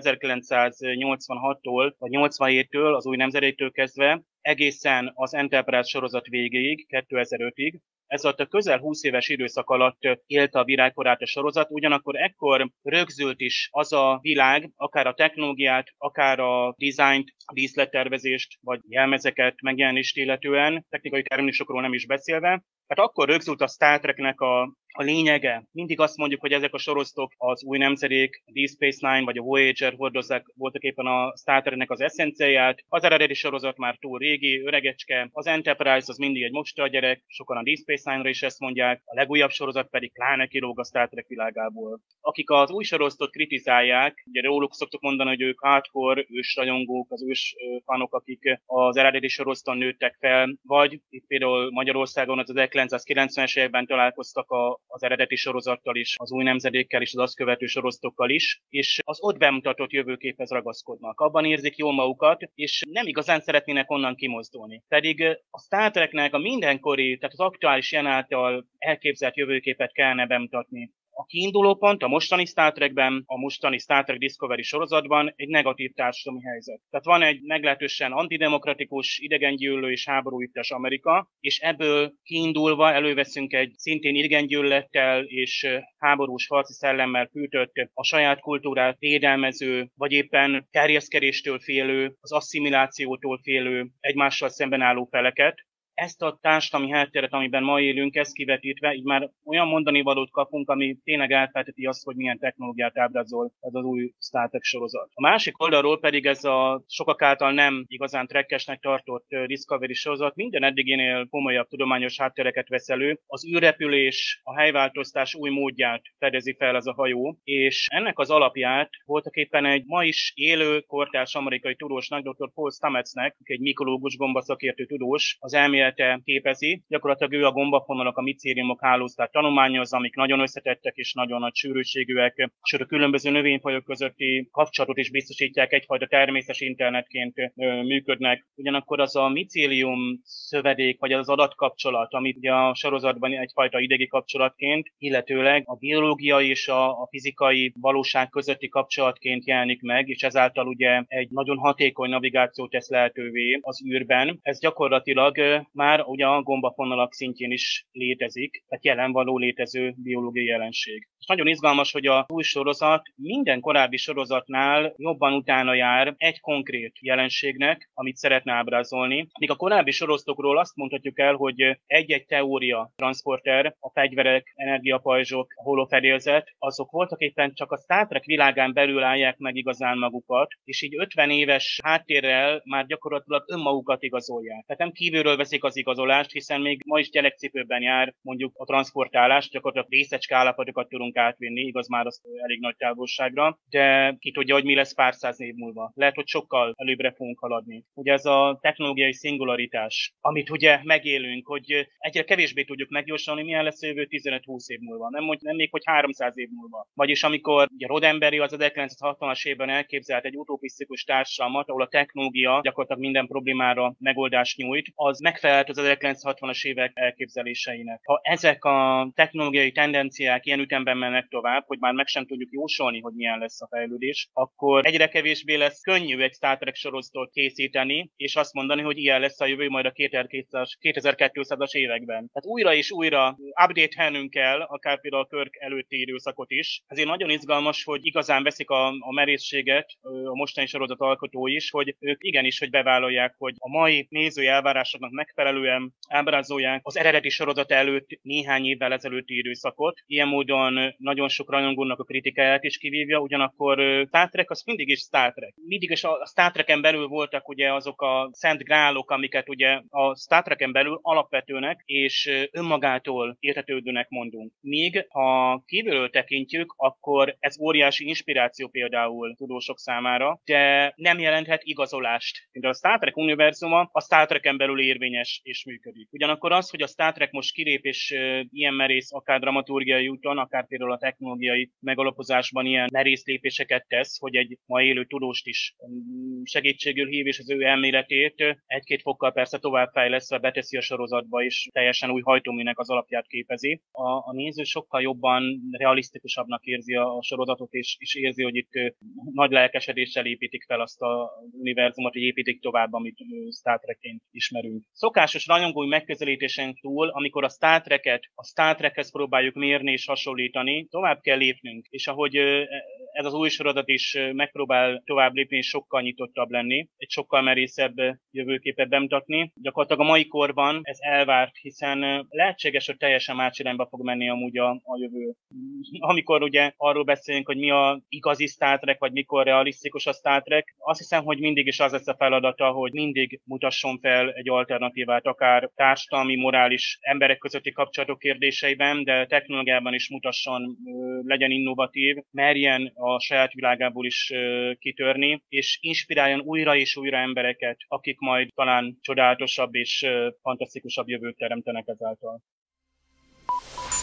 ezerkilencszáznyolcvanhattól vagy nyolcvanhéttől, az új nemzedéktől kezdve, egészen az Enterprise sorozat végéig, kétezer-ötig, ez alatt a közel húsz éves időszak alatt élte a virágkorát a sorozat, ugyanakkor ekkor rögzült is az a világ, akár a technológiát, akár a dizájnt, a díszlettervezést, vagy jelmezeket megjelenést illetően, technikai terminusokról nem is beszélve. Tehát akkor rögzült a Star Treknek a, a lényege. Mindig azt mondjuk, hogy ezek a sorozatok, az új nemzedék, a Deep Space Nine vagy a Voyager hordozzák voltak éppen a Star Treknek az eszenciáját. Az eredeti sorozat már túl régi, öregecske, az Enterprise az mindig egy mosta gyerek, sokan a Deep Space Nine-ra is ezt mondják, a legújabb sorozat pedig pláne kilóg a Star Trek világából. Akik az új sorozatot kritizálják, ugye róluk szoktuk mondani, hogy ők hardcore, ős rajongók, az ős fanok, akik az eredeti sorozaton nőttek fel, vagy itt például Magyarországon az ezerkilencszázkilencvenes években találkoztak a, az eredeti sorozattal is, az új nemzedékkel és az azt követő sorozatokkal is, és az ott bemutatott jövőképhez ragaszkodnak. Abban érzik jól magukat, és nem igazán szeretnének onnan kimozdulni. Pedig a Star Treknek a mindenkori, tehát az aktuális jelen által elképzelt jövőképet kellene bemutatni. A kiinduló pont a mostani Star Trekben, a mostani Star Trek Discovery sorozatban egy negatív társadalmi helyzet. Tehát van egy meglehetősen antidemokratikus, idegengyűlölő és háborúittas Amerika, és ebből kiindulva előveszünk egy szintén idegengyűlölettel és háborús harci szellemmel fűtött, a saját kultúrát védelmező, vagy éppen terjeszkedéstől félő, az asszimilációtól félő, egymással szemben álló feleket. Ezt a társadalmi hátteret, amiben ma élünk, ezt kivetítve, így már olyan mondani valót kapunk, ami tényleg elfelteti azt, hogy milyen technológiát ábrázol ez az új Star Trek sorozat. A másik oldalról pedig ez a sokak által nem igazán trekkesnek tartott Discovery sorozat minden eddiginél komolyabb tudományos háttereket vesz elő. Az űrrepülés, a helyváltoztás új módját fedezi fel ez a hajó, és ennek az alapját voltaképpen egy ma is élő kortárs amerikai tudósnak, dr. Paul Stametsnek, egy mikológus gombaszakértő tudós, az elmélet képezi. Gyakorlatilag ő a gombafonalak, a micéliumok hálózatát tanulmányozza, amik nagyon összetettek és nagyon nagy sűrűségűek, és a különböző növényfajok közötti kapcsolatot is biztosítják, egyfajta természetes internetként működnek. Ugyanakkor az a micélium szövedék, vagy az adatkapcsolat, amit ugye a sorozatban egyfajta idegi kapcsolatként, illetőleg a biológiai és a, a fizikai valóság közötti kapcsolatként jelenik meg, és ezáltal ugye egy nagyon hatékony navigációt tesz lehetővé az űrben. Ez gyakorlatilag már ugye a gombafonalak szintjén is létezik, tehát jelen való létező biológiai jelenség. És nagyon izgalmas, hogy a új sorozat minden korábbi sorozatnál jobban utána jár egy konkrét jelenségnek, amit szeretne ábrázolni. Míg a korábbi sorozatokról azt mondhatjuk el, hogy egy-egy teória transporter, a fegyverek, energiapajzsok, a holofedélzet, azok voltak éppen csak a Star Trek világán belül állják meg igazán magukat, és így ötven éves háttérrel már gyakorlatilag önmagukat igazolják. Tehát nem kívülről veszik az igazolást, hiszen még ma is gyerekcipőben jár mondjuk a transportálás, gyakorlatilag részecske állapotokat tudunk átvinni, igaz már az elég nagy távolságra, de ki tudja, hogy mi lesz pár száz év múlva. Lehet, hogy sokkal előbbre fogunk haladni. Ugye ez a technológiai szingularitás, amit ugye megélünk, hogy egyre kevésbé tudjuk megjósolni, milyen lesz a jövő tizenöt-húsz év múlva, nem, nem még hogy háromszáz év múlva. Vagyis amikor ugye Roddenberry az ezerkilencszázhatvanas évben elképzelt egy utopisztikus társadalmat, ahol a technológia gyakorlatilag minden problémára megoldást nyújt, az megfelelt az ezerkilencszázhatvanas évek elképzeléseinek. Ha ezek a technológiai tendenciák ilyen ütemben mennek tovább, hogy már meg sem tudjuk jósolni, hogy milyen lesz a fejlődés, akkor egyre kevésbé lesz könnyű egy Star Trek sorozatot készíteni, és azt mondani, hogy ilyen lesz a jövő majd a kétezer-kétszázas években. Tehát újra és újra update-helnünk kell, akár például a Kirk előtti időszakot is. Ezért nagyon izgalmas, hogy igazán veszik a, a merészséget a mostani sorozat alkotói is, hogy ők igenis, hogy bevállalják, hogy a mai nézői elvárásoknak megfelelően ábrázolják az eredeti sorozat előtt néhány évvel ezelőtti időszakot. Ilyen módon nagyon sok rajongónak a kritikáját is kivívja, ugyanakkor Star Trek az mindig is Star Trek. Mindig is a Star Treken belül voltak ugye azok a szent grálok, amiket ugye a Star Treken belül alapvetőnek és önmagától értetődőnek mondunk. Míg ha kívülről tekintjük, akkor ez óriási inspiráció például tudósok számára, de nem jelenthet igazolást. De a Star Trek univerzuma a Star Treken belül érvényes és működik. Ugyanakkor az, hogy a Star Trek most kilép és ilyen merész, akár dramaturgiai úton, akár például a technológiai megalapozásban ilyen merész lépéseket tesz, hogy egy ma élő tudóst is segítségül hív és az ő elméletét egy-két fokkal persze továbbfejlesztve beteszi a sorozatba, és teljesen új hajtóműnek az alapját képezi. A, a néző sokkal jobban realisztikusabbnak érzi a sorozatot, és, és érzi, hogy itt nagy lelkesedéssel építik fel azt a univerzumot, hogy építik tovább, amit Star Trekként ismerünk. Szokásos rajongói megközelítésen túl, amikor a Star Treket a Star Trekhez próbáljuk mérni és hasonlítani, tovább kell lépnünk. És ahogy ez az új sorozat is megpróbál tovább lépni és sokkal nyitottabb lenni, egy sokkal merészebb jövőképet bemutatni. Gyakorlatilag a mai korban ez elvárt, hiszen lehetséges, hogy teljesen más irányba fog menni amúgy a, a jövő. Amikor ugye arról beszélünk, hogy mi a igazi Star Trek, vagy mikor realisztikus a Star Trek, azt hiszem, hogy mindig is az lesz a feladata, hogy mindig mutasson fel egy alternatívát, akár társadalmi, morális, emberek közötti kapcsolatok kérdéseiben, de technológiában is mutasson, legyen innovatív, merjen a saját világából is kitörni, és inspiráljon újra és újra embereket, akik majd talán csodálatosabb és fantasztikusabb jövőt teremtenek ezáltal.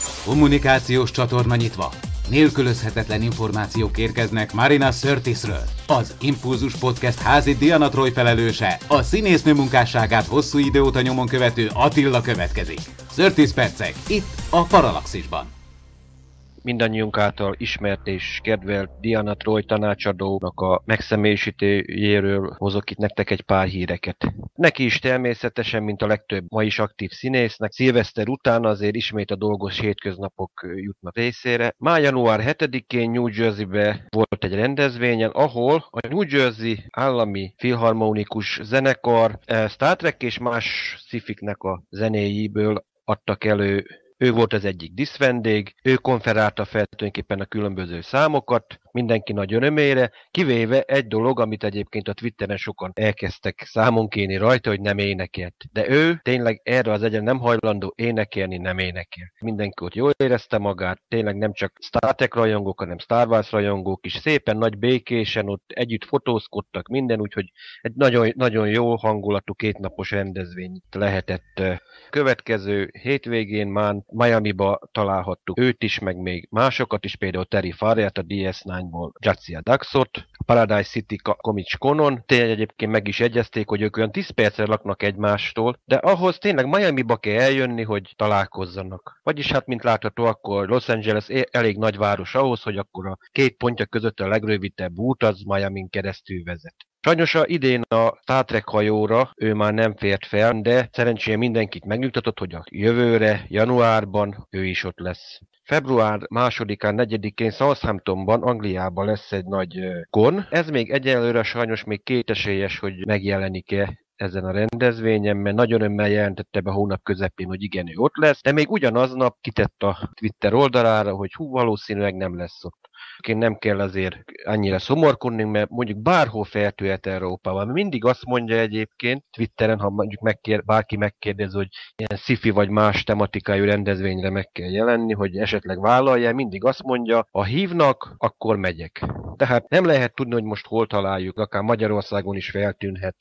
Kommunikációs csatorna nyitva. Nélkülözhetetlen információk érkeznek Marina Sirtisről. Az Impulzus Podcast házi Diana Troy felelőse, a színésznő munkásságát hosszú idő óta nyomon követő Attila következik. Sirtis percek, itt a Paralaxisban. Mindannyiunk által ismert és kedvelt Diana Troy tanácsadónak a megszemélyisítőjéről hozok itt nektek egy pár híreket. Neki is természetesen, mint a legtöbb ma is aktív színésznek, szilveszter után azért ismét a dolgos hétköznapok jutnak részére. Már január hetedikén New Jerseybe volt egy rendezvényen, ahol a New Jersey állami filharmonikus zenekar Star Trek és más sci-fiknek a zenéjéből adtak elő. Ő volt az egyik díszvendég, ő konferálta fel tulajdonképpen a különböző számokat, mindenki nagy örömére, kivéve egy dolog, amit egyébként a Twitteren sokan elkezdtek számon kérni rajta, hogy nem énekelt. De ő tényleg erre az egyen nem hajlandó énekelni, nem énekel. Mindenki ott jól érezte magát, tényleg nem csak Star Trek rajongók, hanem Star Wars rajongók is szépen nagy békésen ott együtt fotózkodtak minden, úgyhogy egy nagyon, nagyon jó hangulatú kétnapos rendezvény lehetett. Következő hétvégén már Miamiba találhattuk őt is, meg még másokat is, például Terry Farriat a D S kilenc-ból, Jadzia Daxot, Paradise City Comics Conon. Tényleg egyébként meg is egyezték, hogy ők olyan tíz percre laknak egymástól, de ahhoz tényleg Miamiba kell eljönni, hogy találkozzanak. Vagyis hát, mint látható, akkor Los Angeles elég nagy város ahhoz, hogy akkor a két pontja között a legrövidebb út az Miamin keresztül vezet. Sajnos a idén a Star Trek hajóra ő már nem fért fel, de szerencsére mindenkit megnyugtatott, hogy a jövőre, januárban ő is ott lesz. Február másodikán, negyedikén Southamptonban, Angliában lesz egy nagy kon. Ez még egyelőre sajnos még kétesélyes, hogy megjelenik-e ezen a rendezvényen, mert nagyon örömmel jelentette be hónap közepén, hogy igen, ő ott lesz, de még ugyanaznap kitett a Twitter oldalára, hogy hú, valószínűleg nem lesz ott. Én nem kell azért annyira szomorkodni, mert mondjuk bárhol feltűhet Európában. Mindig azt mondja egyébként Twitteren, ha mondjuk megkér, bárki megkérdez, hogy ilyen sci-fi vagy más tematikájú rendezvényre meg kell jelenni, hogy esetleg vállalja, mindig azt mondja, ha hívnak, akkor megyek. Tehát nem lehet tudni, hogy most hol találjuk, akár Magyarországon is feltűnhet.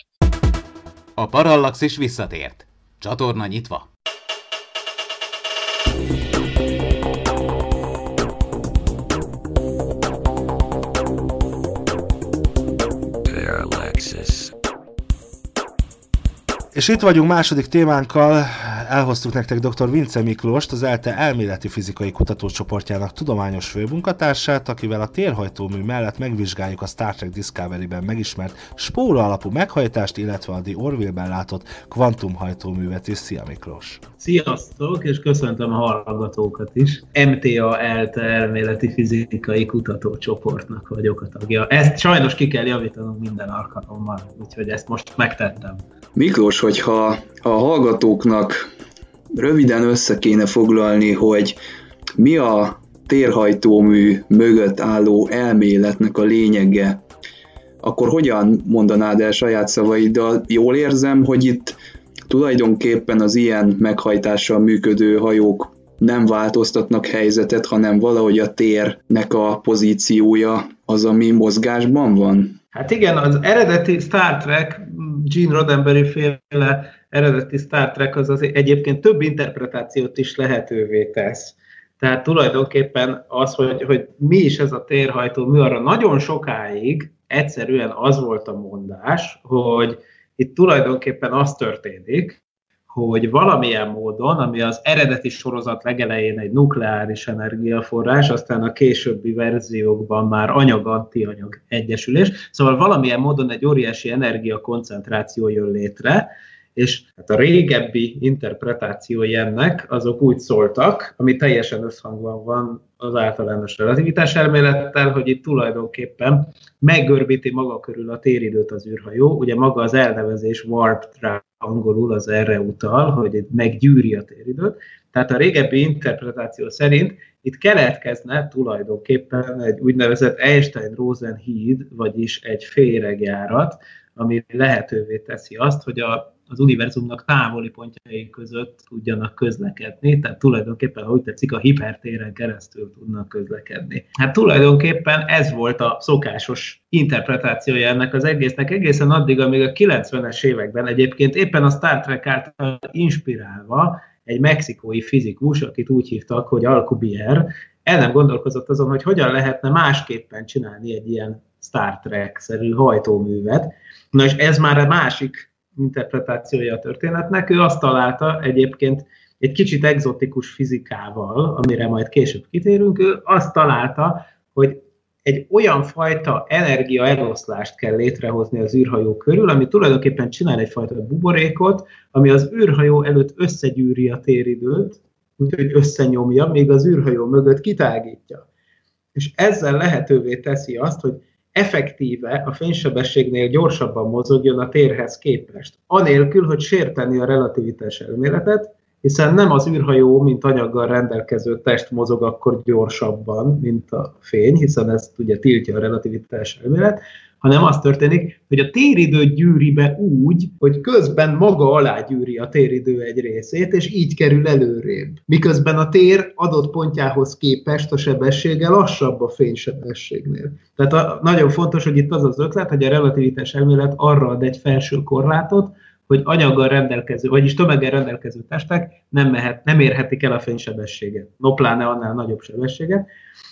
A Parallaxis visszatért. Csatorna nyitva. És itt vagyunk második témánkkal, elhoztuk nektek dr. Vince Miklóst, az ELTE elméleti fizikai kutatócsoportjának tudományos főmunkatársát, akivel a térhajtómű mellett megvizsgáljuk a Star Trek Discovery-ben megismert spóra alapú meghajtást, illetve a The Orville-ben látott kvantumhajtóművet is. Szia Miklós! Sziasztok, és köszöntöm a hallgatókat is. em té á ELTE elméleti fizikai kutatócsoportnak vagyok a tagja. Ezt sajnos ki kell javítanunk minden alkalommal, úgyhogy ezt most megtettem. Miklós, hogyha a hallgatóknak röviden össze kéne foglalni, hogy mi a térhajtómű mögött álló elméletnek a lényege, akkor hogyan mondanád el saját szavaiddal? Jól érzem, hogy itt tulajdonképpen az ilyen meghajtással működő hajók nem változtatnak helyzetet, hanem valahogy a térnek a pozíciója az, ami mozgásban van? Hát igen, az eredeti Star Trek, Gene Roddenberry féle eredeti Star Trek az, az egyébként több interpretációt is lehetővé tesz. Tehát tulajdonképpen az, hogy, hogy mi is ez a térhajtómű, arra nagyon sokáig egyszerűen az volt a mondás, hogy itt tulajdonképpen az történik, hogy valamilyen módon, ami az eredeti sorozat legelején egy nukleáris energiaforrás, aztán a későbbi verziókban már anyag-antianyag egyesülés, szóval valamilyen módon egy óriási energiakoncentráció jön létre, és hát a régebbi interpretációi ennek azok úgy szóltak, ami teljesen összhangban van az általános relativitás elmélettel, hogy itt tulajdonképpen meggörbíti maga körül a téridőt az űrhajó, ugye maga az elnevezés warp drive angolul az erre utal, hogy meggyűri a téridőt, tehát a régebbi interpretáció szerint itt keletkezne tulajdonképpen egy úgynevezett Einstein-Rosen híd, vagyis egy féregjárat, ami lehetővé teszi azt, hogy a az univerzumnak távoli pontjai között tudjanak közlekedni, tehát tulajdonképpen, ha úgy tetszik, a hipertéren keresztül tudnak közlekedni. Hát tulajdonképpen ez volt a szokásos interpretációja ennek az egésznek, egészen addig, amíg a kilencvenes években egyébként éppen a Star Trek által inspirálva egy mexikói fizikus, akit úgy hívtak, hogy Alcubierre, el nem gondolkozott azon, hogy hogyan lehetne másképpen csinálni egy ilyen Star Trek-szerű hajtóművet. Na és ez már a másik interpretációja a történetnek. Ő azt találta egyébként egy kicsit egzotikus fizikával, amire majd később kitérünk, ő azt találta, hogy egy olyan fajta energia eloszlást kell létrehozni az űrhajó körül, ami tulajdonképpen csinál egyfajta buborékot, ami az űrhajó előtt összegyűri a téridőt, úgyhogy összenyomja, még az űrhajó mögött kitágítja. És ezzel lehetővé teszi azt, hogy effektíve a fénysebességnél gyorsabban mozogjon a térhez képest, anélkül, hogy sérteni a relativitás elméletet, hiszen nem az űrhajó, mint anyaggal rendelkező test mozog akkor gyorsabban, mint a fény, hiszen ezt ugye tiltja a relativitás elmélet, hanem az történik, hogy a téridő gyűri be úgy, hogy közben maga alá gyűri a téridő egy részét, és így kerül előrébb. Miközben a tér adott pontjához képest a sebessége lassabb a fénysebességnél. Tehát a, nagyon fontos, hogy itt az az ötlet, hogy a relativitás elmélet arra ad egy felső korlátot, hogy anyaggal rendelkező, vagyis tömeggel rendelkező testek nem, mehet, nem érhetik el a fénysebességet. No pláne annál nagyobb sebességet,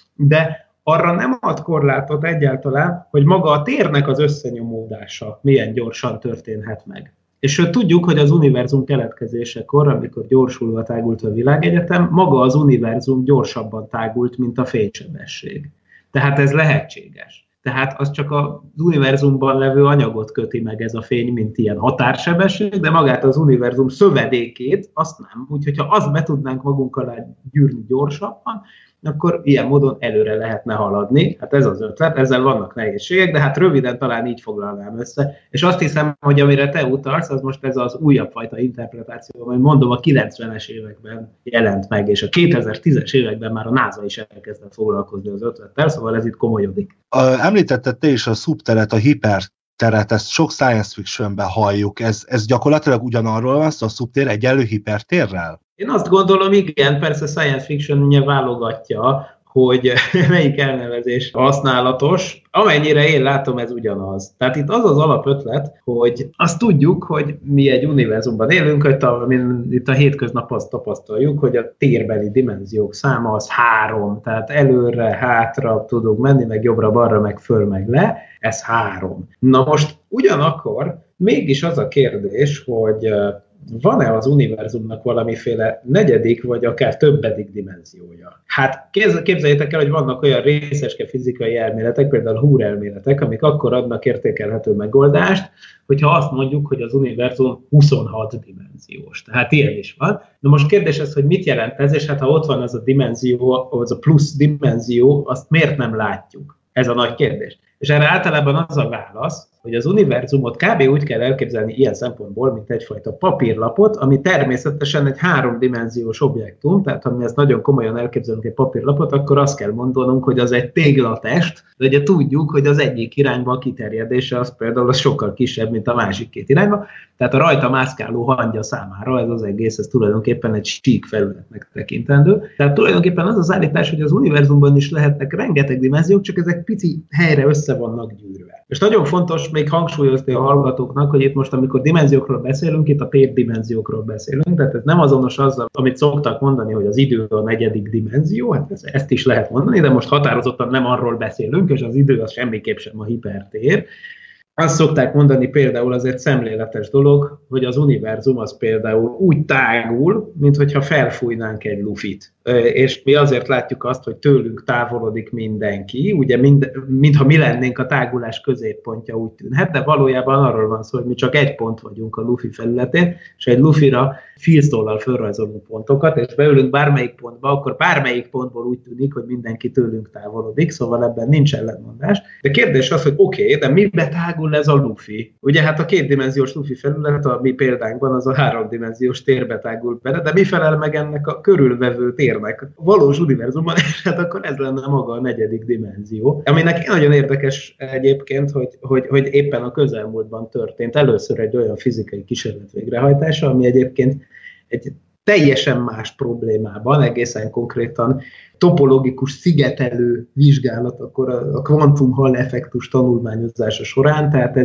de arra nem ad korlátot egyáltalán, hogy maga a térnek az összenyomódása milyen gyorsan történhet meg. És sőt, tudjuk, hogy az univerzum keletkezésekor, amikor gyorsulva tágult a világegyetem, maga az univerzum gyorsabban tágult, mint a fénysebesség. Tehát ez lehetséges. Tehát az csak az univerzumban levő anyagot köti meg ez a fény, mint ilyen határsebesség, de magát az univerzum szövedékét, azt nem. Úgyhogy ha azt be tudnánk magunk alá gyűrni gyorsabban, akkor ilyen módon előre lehetne haladni. Hát ez az ötlet, ezzel vannak nehézségek, de hát röviden talán így foglalnám össze. És azt hiszem, hogy amire te utalsz, az most ez az újabb fajta interpretáció, amit mondom, a kilencvenes években jelent meg, és a kétezer-tízes években már a NASA is elkezdett foglalkozni az ötlettel, szóval ez itt komolyodik. Említetted te is a szubteret, a hiperteret, ezt sok science fictionben halljuk. Ez, ez gyakorlatilag ugyanarról van szó, a szubtér egyenlő hipertérrel? Én azt gondolom, igen, persze science fiction ugye válogatja, hogy melyik elnevezés használatos. Amennyire én látom, ez ugyanaz. Tehát itt az az alapötlet, hogy azt tudjuk, hogy mi egy univerzumban élünk, hogy a, itt a hétköznap azt tapasztaljuk, hogy a térbeli dimenziók száma az három, tehát előre, hátra tudunk menni, meg jobbra-balra, meg föl, meg le, ez három. Na most ugyanakkor mégis az a kérdés, hogy van-e az univerzumnak valamiféle negyedik, vagy akár többedik dimenziója? Hát képzeljétek el, hogy vannak olyan részeske fizikai elméletek, például Húr elméletek, amik akkor adnak értékelhető megoldást, hogyha azt mondjuk, hogy az univerzum huszonhat dimenziós. Tehát ilyen is van. Na most kérdés ez, hogy mit jelent ez, és hát ha ott van az a dimenzió, az a plusz dimenzió, azt miért nem látjuk? Ez a nagy kérdés. És erre általában az a válasz, hogy az univerzumot kb. Úgy kell elképzelni ilyen szempontból, mint egyfajta papírlapot, ami természetesen egy háromdimenziós objektum, tehát ha mi ezt nagyon komolyan elképzelünk egy papírlapot, akkor azt kell mondanunk, hogy az egy téglatest, de ugye tudjuk, hogy az egyik irányba a kiterjedése az például az sokkal kisebb, mint a másik két irányba, tehát a rajta mászkáló hangya számára ez az egész, ez tulajdonképpen egy sík felületnek tekintendő. Tehát tulajdonképpen az az állítás, hogy az univerzumban is lehetnek rengeteg dimenziók, csak ezek pici helyre össze vannak gyűrve. És nagyon fontos még hangsúlyozni a hallgatóknak, hogy itt most, amikor dimenziókról beszélünk, itt a térdimenziókról beszélünk, tehát ez nem azonos azzal, amit szoktak mondani, hogy az idő a negyedik dimenzió, hát ezt is lehet mondani, de most határozottan nem arról beszélünk, és az idő az semmiképp sem a hipertér. Azt szokták mondani például, az egy szemléletes dolog, hogy az univerzum az például úgy tágul, minthogyha felfújnánk egy lufit. És mi azért látjuk azt, hogy tőlünk távolodik mindenki, ugye mind, mintha mi lennénk a tágulás középpontja, úgy tűnhet, de valójában arról van szó, hogy mi csak egy pont vagyunk a lufi felületén, és egy lufira filztollal fölrajzolunk pontokat, és beülünk bármelyik pontba, akkor bármelyik pontból úgy tűnik, hogy mindenki tőlünk távolodik, szóval ebben nincs ellentmondás. De kérdés az, hogy oké, okay, de mibe tágul ez a lufi? Ugye hát a kétdimenziós lufi felület, a mi példánkban az a háromdimenziós térbe tágul bele, de mi felel meg ennek a körülvevő térnek? A valós univerzumban, és hát akkor ez lenne maga a negyedik dimenzió. Aminek nagyon érdekes egyébként, hogy, hogy, hogy éppen a közelmúltban történt először egy olyan fizikai kísérlet végrehajtása, ami egyébként egy teljesen más problémában, egészen konkrétan topologikus szigetelő vizsgálat akkor a kvantum Hall effektus tanulmányozása során, tehát ez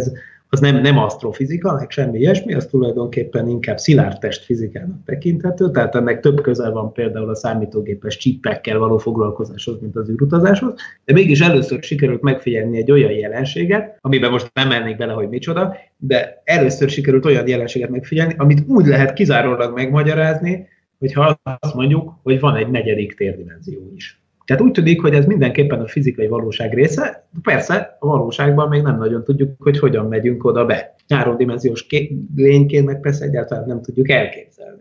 az nem, nem asztrofizika, meg semmi ilyesmi, az tulajdonképpen inkább szilárd testfizikának tekinthető, tehát ennek több közel van például a számítógépes csípekkel való foglalkozáshoz, mint az űrutazáshoz, de mégis először sikerült megfigyelni egy olyan jelenséget, amiben most nem mennék bele, hogy micsoda, de először sikerült olyan jelenséget megfigyelni, amit úgy lehet kizárólag megmagyarázni, hogyha azt mondjuk, hogy van egy negyedik térdimenzió is. Tehát úgy tűnik, hogy ez mindenképpen a fizikai valóság része, persze a valóságban még nem nagyon tudjuk, hogy hogyan megyünk oda be. Háromdimenziós lényként meg persze egyáltalán nem tudjuk elképzelni.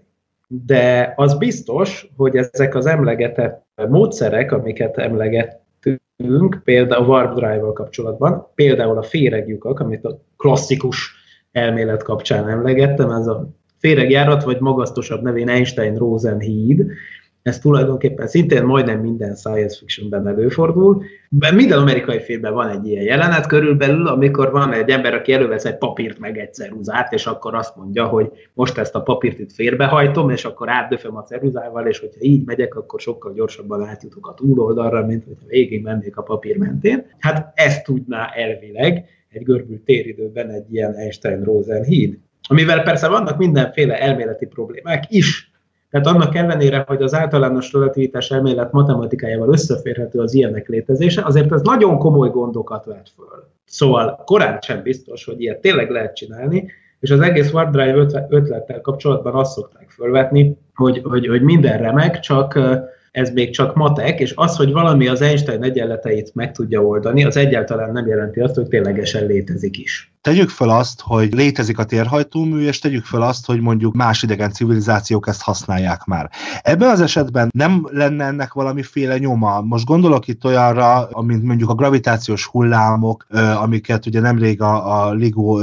De az biztos, hogy ezek az emlegetett módszerek, amiket emlegettünk, például a Warp Drive-val kapcsolatban, például a féreglyukak, amit a klasszikus elmélet kapcsán emlegettem, ez a féregjárat, vagy magasztosabb nevén Einstein-Rosen híd, ez tulajdonképpen szintén majdnem minden science fictionben előfordul. Minden amerikai filmben van egy ilyen jelenet körülbelül, amikor van egy ember, aki elővesz egy papírt meg egy ceruzát, és akkor azt mondja, hogy most ezt a papírt itt félbehajtom, és akkor átdöföm a ceruzával, és hogyha így megyek, akkor sokkal gyorsabban átjutok a túloldalra, mint hogyha végig mennék a papír mentén. Hát ezt tudná elvileg egy görbült téridőben egy ilyen Einstein-Rosen híd. Amivel persze vannak mindenféle elméleti problémák is. Tehát annak ellenére, hogy az általános relativitás elmélet matematikájával összeférhető az ilyenek létezése, azért ez nagyon komoly gondokat vet föl. Szóval korán sem biztos, hogy ilyet tényleg lehet csinálni, és az egész Warp Drive ötlettel kapcsolatban azt szokták fölvetni, hogy, hogy, hogy minden remek, csak ez még csak matek, és az, hogy valami az Einstein egyenleteit meg tudja oldani, az egyáltalán nem jelenti azt, hogy ténylegesen létezik is. Tegyük fel azt, hogy létezik a térhajtómű, és tegyük fel azt, hogy mondjuk más idegen civilizációk ezt használják már. Ebben az esetben nem lenne ennek valamiféle nyoma. Most gondolok itt olyanra, amint mondjuk a gravitációs hullámok, amiket ugye nemrég a, a LIGO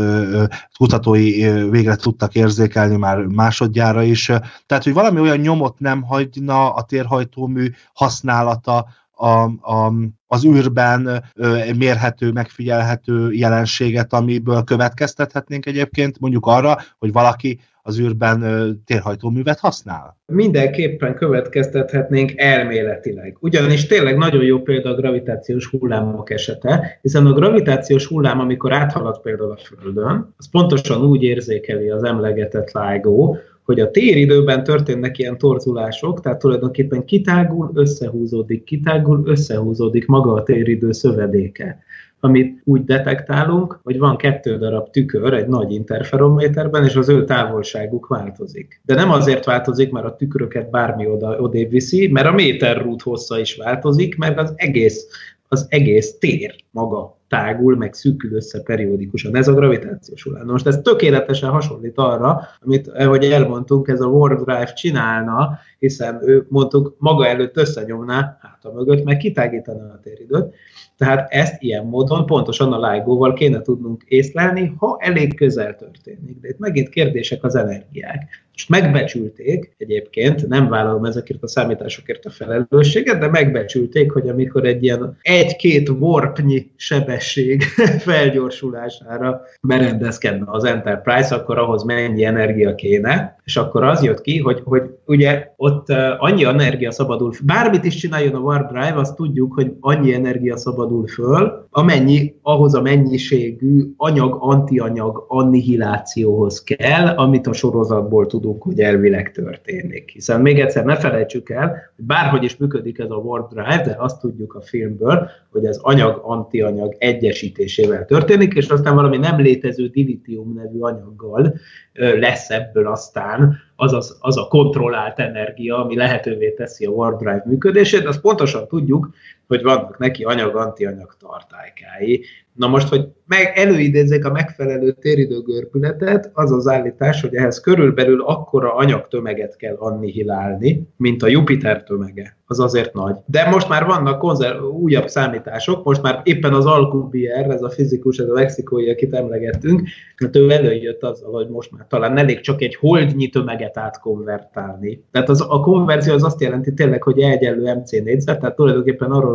kutatói végre tudtak érzékelni már másodjára is. Tehát, hogy valami olyan nyomot nem hagyna a térhajtómű használata A, a, az űrben ö, mérhető, megfigyelhető jelenséget, amiből következtethetnénk egyébként mondjuk arra, hogy valaki az űrben ö, térhajtóművet használ? Mindenképpen következtethetnénk elméletileg. Ugyanis tényleg nagyon jó példa a gravitációs hullámok esete, hiszen a gravitációs hullám, amikor áthalad például a Földön, az pontosan úgy érzékeli az emlegetett LIGO, hogy a téridőben történnek ilyen torzulások, tehát tulajdonképpen kitágul, összehúzódik, kitágul, összehúzódik maga a téridő szövedéke, amit úgy detektálunk, hogy van kettő darab tükör egy nagy interferométerben, és az ő távolságuk változik. De nem azért változik, mert a tükröket bármi oda, odébb viszi, mert a méterrút hossza is változik, mert az egész, az egész tér maga tágul, meg szűkül össze periódikusan. Ez a gravitációs hullám. Most ez tökéletesen hasonlít arra, amit, ahogy elmondtunk, ez a Warp Drive csinálna, hiszen ő, mondtuk, maga előtt összenyomná, háta mögött, meg kitágítaná a téridőt. Tehát ezt ilyen módon pontosan a LIGO-val kéne tudnunk észlelni, ha elég közel történik. De itt megint kérdések az energiák. Most megbecsülték, egyébként nem vállalom ezekért a számításokért a felelősséget, de megbecsülték, hogy amikor egy ilyen egy-két warpnyi sebesség felgyorsulására berendezkedne az Enterprise, akkor ahhoz mennyi energia kéne, és akkor az jött ki, hogy, hogy ugye ott annyi energia szabadul, bármit is csináljon a Warp Drive, azt tudjuk, hogy annyi energia szabadul föl, amennyi ahhoz a mennyiségű anyag-antianyag annihilációhoz kell, amit a sorozatból tudunk, hogy elvileg történik. Hiszen még egyszer ne felejtsük el, hogy bárhogy is működik ez a Warp Drive, de azt tudjuk a filmből, hogy az anyag-antianyag egyesítésével történik, és aztán valami nem létező dilitium nevű anyaggal lesz ebből aztán az, az, az a kontrollált energia, ami lehetővé teszi a Warp Drive működését. Azt pontosan tudjuk, hogy vannak neki anyag-antianyag tartálykái. Na most, hogy meg előidézzék a megfelelő téridőgörbületet, az az állítás, hogy ehhez körülbelül akkora anyagtömeget kell annihilálni, mint a Jupiter tömege. Az azért nagy. De most már vannak konzerv, újabb számítások, most már éppen az Alcubierre, ez a fizikus, ez a mexikói, akit emlegettünk, mert ő előjött azzal, hogy most már talán elég csak egy holdnyi tömeget átkonvertálni. Tehát az, a konverzió az azt jelenti tényleg, hogy E egyenlő mc négyzet, tehát tulajdonképpen arról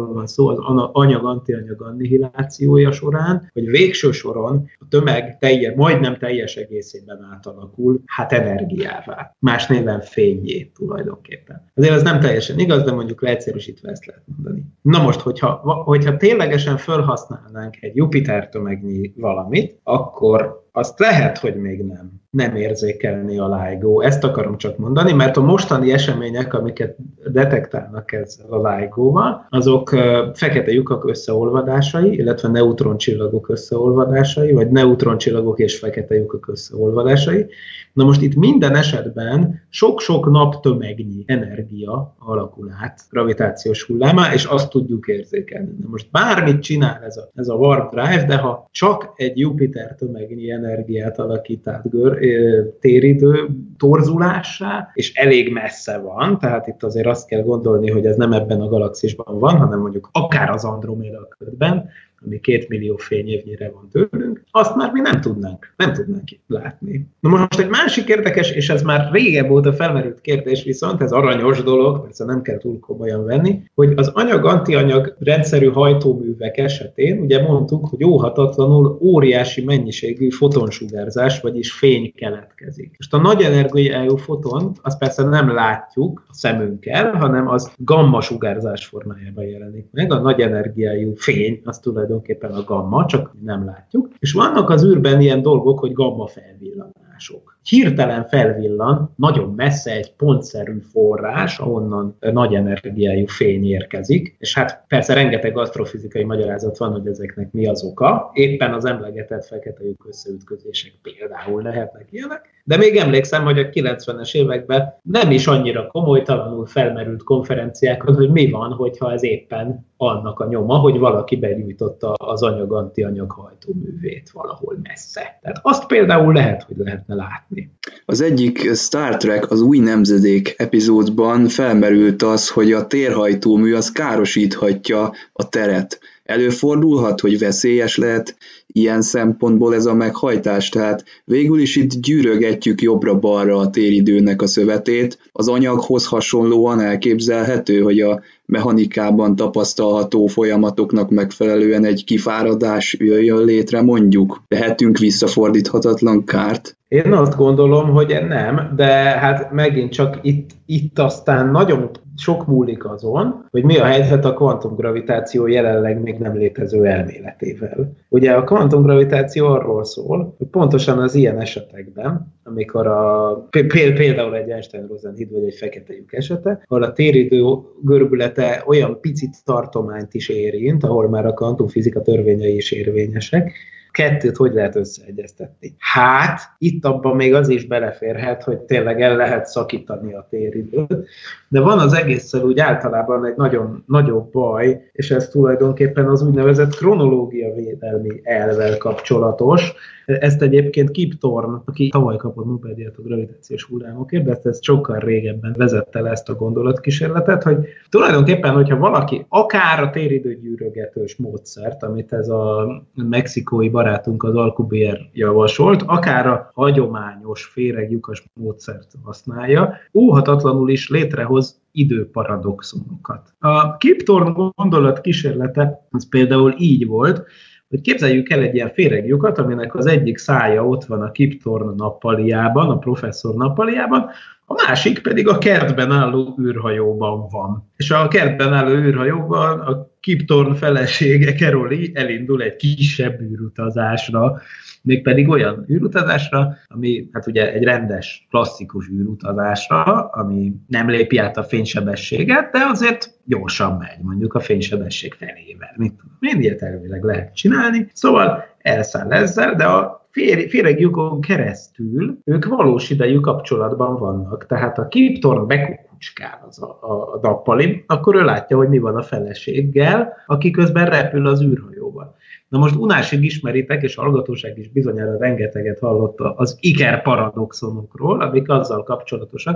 arról van szó az anyag-antianyag annihilációja során, hogy végső soron a tömeg teljes, majdnem teljes egészében átalakul, hát energiává. Más néven fényé tulajdonképpen. Azért ez nem teljesen igaz, de mondjuk leegyszerűsítve ezt lehet mondani. Na most, hogyha, hogyha ténylegesen felhasználnánk egy Jupiter tömegnyi valamit, akkor azt lehet, hogy még nem, nem érzékelni a LIGO. Ezt akarom csak mondani, mert a mostani események, amiket detektálnak ezzel a LIGO-val, azok fekete lyukak összeolvadásai, illetve neutroncsillagok összeolvadásai, vagy neutroncsillagok és fekete lyukak összeolvadásai. Na most itt minden esetben sok-sok naptömegnyi energia alakul át, gravitációs hullámá, és azt tudjuk érzékelni. Na most bármit csinál ez a, ez a warp drive, de ha csak egy Jupiter tömegnyi energiát alakít át gör, téridő torzulássá, és elég messze van, tehát itt azért azt kell gondolni, hogy ez nem ebben a galaxisban van, hanem mondjuk akár az Androméda ködben, ami két millió fényévnyire van tőlünk, azt már mi nem tudnánk, nem tudnánk látni. Na most egy másik érdekes, és ez már régebb óta felmerült kérdés viszont, ez aranyos dolog, persze nem kell túl komolyan venni, hogy az anyag-antianyag rendszerű hajtóművek esetén ugye mondtuk, hogy óhatatlanul óriási mennyiségű fotonsugárzás, vagyis fény keletkezik. Most a nagy energiájú foton, azt persze nem látjuk a szemünkkel, hanem az gamma sugárzás formájában jelenik meg. A nagy energiájú fény, az tulajdonképpen a gamma, csak nem látjuk. És vannak az űrben ilyen dolgok, hogy gamma felvillanások. Hirtelen felvillan, nagyon messze egy pontszerű forrás, ahonnan nagy energiájú fény érkezik, és hát persze rengeteg asztrofizikai magyarázat van, hogy ezeknek mi az oka. Éppen az emlegetett fekete lyuk összeütközések például lehetnek ilyenek. De még emlékszem, hogy a kilencvenes években nem is annyira komolytalanul felmerült konferenciákon, hogy mi van, hogyha ez éppen annak a nyoma, hogy valaki begyújtotta az anyag-antianyag hajtóművét valahol messze. Tehát azt például lehet, hogy lehetne látni. Az egyik Star Trek, az Új Nemzedék epizódban felmerült az, hogy a térhajtómű az károsíthatja a teret. Előfordulhat, hogy veszélyes lehet ilyen szempontból ez a meghajtás, tehát végül is itt gyűrögetjük jobbra-balra a téridőnek a szövetét. Az anyaghoz hasonlóan elképzelhető, hogy a mechanikában tapasztalható folyamatoknak megfelelően egy kifáradás jöjjön létre, mondjuk. Tehetünk visszafordíthatatlan kárt? Én azt gondolom, hogy nem, de hát megint csak itt, itt aztán nagyon sok múlik azon, hogy mi a helyzet a kvantumgravitáció jelenleg még nem létező elméletével. Ugye a kvantumgravitáció arról szól, hogy pontosan az ilyen esetekben, amikor a, például egy Einstein-Rosen-híd vagy egy fekete lyuk esete, ahol a téridő görbülete olyan picit tartományt is érint, ahol már a kvantumfizika törvényei is érvényesek, kettőt hogy lehet összeegyeztetni? Hát, itt abban még az is beleférhet, hogy tényleg el lehet szakítani a téridőt, de van az egésszel úgy általában egy nagyon nagyobb baj, és ez tulajdonképpen az úgynevezett kronológia védelmi elvvel kapcsolatos. Ezt egyébként Kip Thorne, aki tavaly kapott Nobel-díjat a gravitációs hullámokért, de ezt sokkal régebben vezette le ezt a gondolatkísérletet, hogy tulajdonképpen, hogyha valaki akár a téridőgyűrögetős módszert, amit ez a mexikói barátunk az Alcubierre javasolt, akár a hagyományos féreglyukas módszert használja, óhatatlanul is létrehoz időparadoxonokat. A Kip Thorne gondolatkísérlete az például így volt, hogy képzeljük el egy ilyen féreglyukat, aminek az egyik szája ott van a Kip Thorne nappaliában, a professzor nappaliában, a másik pedig a kertben álló űrhajóban van. És a kertben álló űrhajóban a Kip Thorne felesége, Caroli elindul egy kisebb űrutazásra, mégpedig olyan űrutazásra, ami hát ugye egy rendes, klasszikus űrutazásra, ami nem lépi át a fénysebességet, de azért gyorsan megy, mondjuk a fénysebesség felével. Mit tudom én, ilyet elvileg lehet csinálni. Szóval elszáll ezzel, de a féreglyukon keresztül ők valós idejű kapcsolatban vannak. Tehát a Kip Thorne bekukucskál az a, a, a nappalin, akkor ő látja, hogy mi van a feleséggel, aki közben repül az űrhajóban. Na most unásig ismeritek, és a hallgatóság is bizonyára rengeteget hallott az Iker paradoxonokról, amik azzal kapcsolatosak,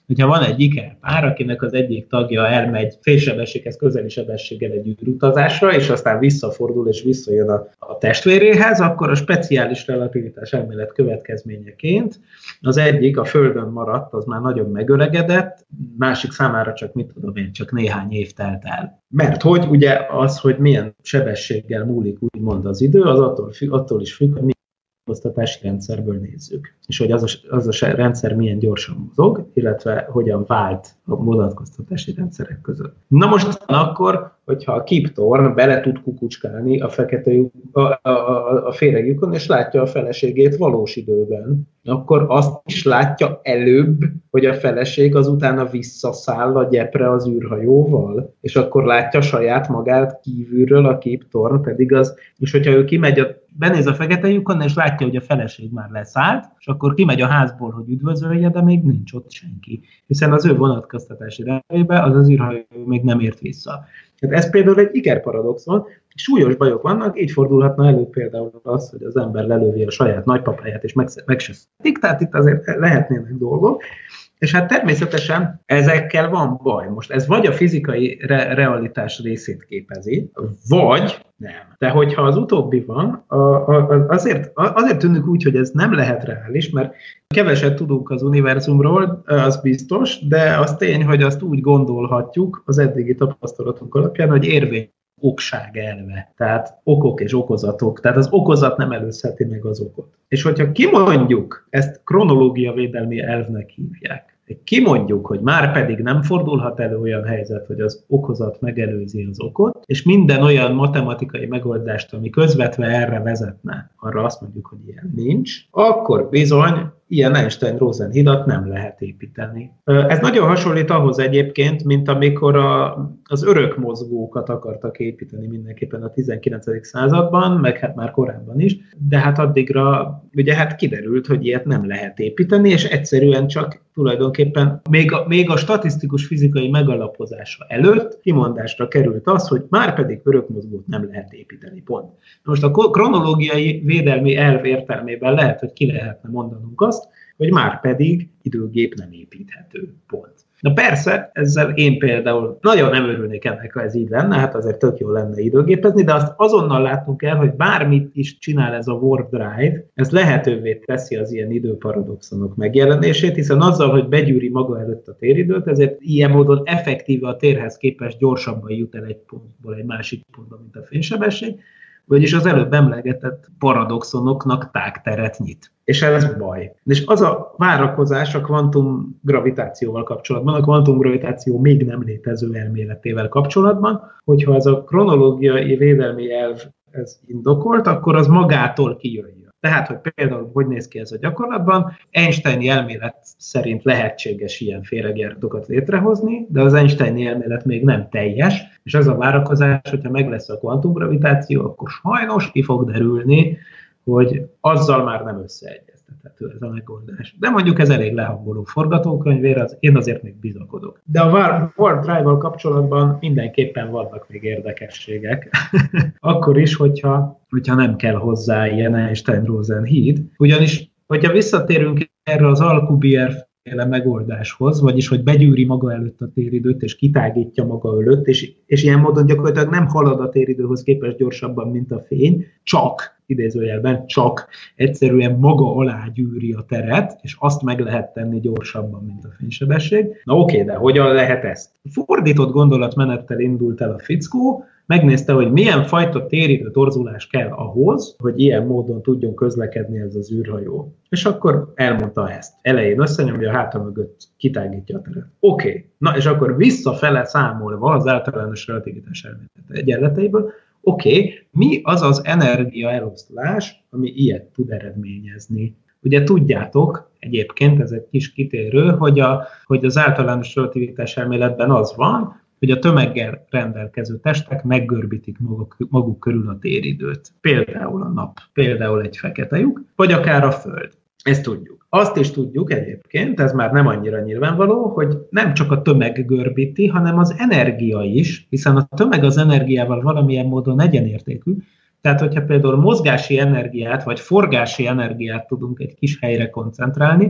hogyha van egy ikerpár, akinek az egyik tagja elmegy félsebességhez közeli sebességgel egy űrutazásra, és aztán visszafordul és visszajön a, a testvéréhez, akkor a speciális relativitás elmélet következményeként az egyik a Földön maradt, az már nagyon megöregedett, másik számára csak mit tudom én, csak néhány év telt el. Mert hogy ugye az, hogy milyen sebességgel múlik úgymond az idő, az attól, attól is függ, hogy milyen vonatkoztatási rendszerből nézzük. És hogy az a, az a rendszer milyen gyorsan mozog, illetve hogyan vált a vonatkoztatási rendszerek között. Na most akkor, hogyha a Kip Thorne bele tud kukucskálni a fekete lyuk, a, a, a, a féregjükön, és látja a feleségét valós időben, akkor azt is látja előbb, hogy a feleség azután visszaszáll a gyepre az űrhajóval, és akkor látja saját magát kívülről a Kip Thorne, pedig az, és hogyha ő kimegy, a, benéz a fekete lyukon, és látja, hogy a feleség már leszállt, és akkor kimegy a házból, hogy üdvözölje, de még nincs ott senki. Hiszen az ő vonatkoztatási rendszerében az az űrhajó még nem ért vissza. Tehát ez például egy ikerparadoxon, súlyos bajok vannak, így fordulhatna elő például az, hogy az ember lelövi a saját nagypapáját, és meg, meg se szedik, tehát itt azért lehetnének dolgok. És hát természetesen ezekkel van baj. Most ez vagy a fizikai re- realitás részét képezi, vagy nem. De hogyha az utóbbi van, a, a, azért, azért tűnik úgy, hogy ez nem lehet reális, mert keveset tudunk az univerzumról, az biztos, de az tény, hogy azt úgy gondolhatjuk az eddigi tapasztalatunk alapján, hogy érvény okság elve, tehát okok és okozatok, tehát az okozat nem előzheti meg az okot. És hogyha kimondjuk, ezt kronológia védelmi elvnek hívják, kimondjuk, hogy már pedig nem fordulhat elő olyan helyzet, hogy az okozat megelőzi az okot, és minden olyan matematikai megoldást, ami közvetve erre vezetne, arra azt mondjuk, hogy ilyen nincs, akkor bizony ilyen Einstein-Rosen hidat nem lehet építeni. Ez nagyon hasonlít ahhoz egyébként, mint amikor a, az örökmozgókat akartak építeni mindenképpen a tizenkilencedik században, meg hát már korábban is, de hát addigra ugye hát kiderült, hogy ilyet nem lehet építeni, és egyszerűen csak tulajdonképpen még a, még a statisztikus fizikai megalapozása előtt kimondásra került az, hogy már pedig örökmozgót nem lehet építeni, pont. Most a kronológiai védelmi elv értelmében lehet, hogy ki lehetne mondanunk azt, hogy már pedig időgép nem építhető, pont. Na persze, ezzel én például nagyon nem örülnék ennek, ha ez így lenne, hát azért tök jó lenne időgépezni, de azt azonnal látnunk kell, hogy bármit is csinál ez a warp drive, ez lehetővé teszi az ilyen időparadoxonok megjelenését, hiszen azzal, hogy begyűri maga előtt a téridőt, ezért ilyen módon effektíve a térhez képest gyorsabban jut el egy pontból egy másik pontba, mint a fénysebesség, vagyis az előbb emlegetett paradoxonoknak tágteret nyit. És ez baj. És az a várakozás a kvantumgravitációval kapcsolatban, a kvantumgravitáció még nem létező elméletével kapcsolatban, hogyha ez a kronológiai védelmi elv ez indokolt, akkor az magától kijöjjön. Tehát, hogy például hogy néz ki ez a gyakorlatban, Einsteini elmélet szerint lehetséges ilyen féregjárókat létrehozni, de az Einsteini elmélet még nem teljes, és az a várakozás, hogyha meg lesz a kvantumgravitáció, akkor sajnos ki fog derülni, hogy azzal már nem összeegyeztethető ez a megoldás. De mondjuk ez elég lehangoló forgatókönyvére, az, én azért még bizakodok. De a warp drive-val kapcsolatban mindenképpen vannak még érdekességek. Akkor is, hogyha, hogyha nem kell hozzá ilyen Einstein-Rosen híd. Ugyanis, hogyha visszatérünk erre az Alcubierre féle megoldáshoz, vagyis hogy begyűri maga előtt a téridőt, és kitágítja maga előtt, és, és ilyen módon gyakorlatilag nem halad a téridőhöz képest gyorsabban, mint a fény, csak, idézőjelben csak egyszerűen maga alá gyűri a teret, és azt meg lehet tenni gyorsabban, mint a fénysebesség. Na oké, de hogyan lehet ezt? Fordított gondolatmenettel indult el a fickó, megnézte, hogy milyen fajta téridő torzulás kell ahhoz, hogy ilyen módon tudjon közlekedni ez az űrhajó. És akkor elmondta ezt. Elején összenyomja, a háta mögött kitágítja a teret. Oké, okay. Na és akkor visszafele számolva az általános relativitás elmélet egyenleteiből, oké, okay. Mi az az energia eloszlás, ami ilyet tud eredményezni? Ugye tudjátok, egyébként ez egy kis kitérő, hogy, a, hogy az általános relativitás elméletben az van, hogy a tömeggel rendelkező testek meggörbítik maguk, maguk körül a téridőt. Például a nap, például egy fekete lyuk, vagy akár a Föld. Ezt tudjuk. Azt is tudjuk egyébként, ez már nem annyira nyilvánvaló, hogy nem csak a tömeg görbíti, hanem az energia is, hiszen a tömeg az energiával valamilyen módon egyenértékű. Tehát, hogyha például mozgási energiát, vagy forgási energiát tudunk egy kis helyre koncentrálni,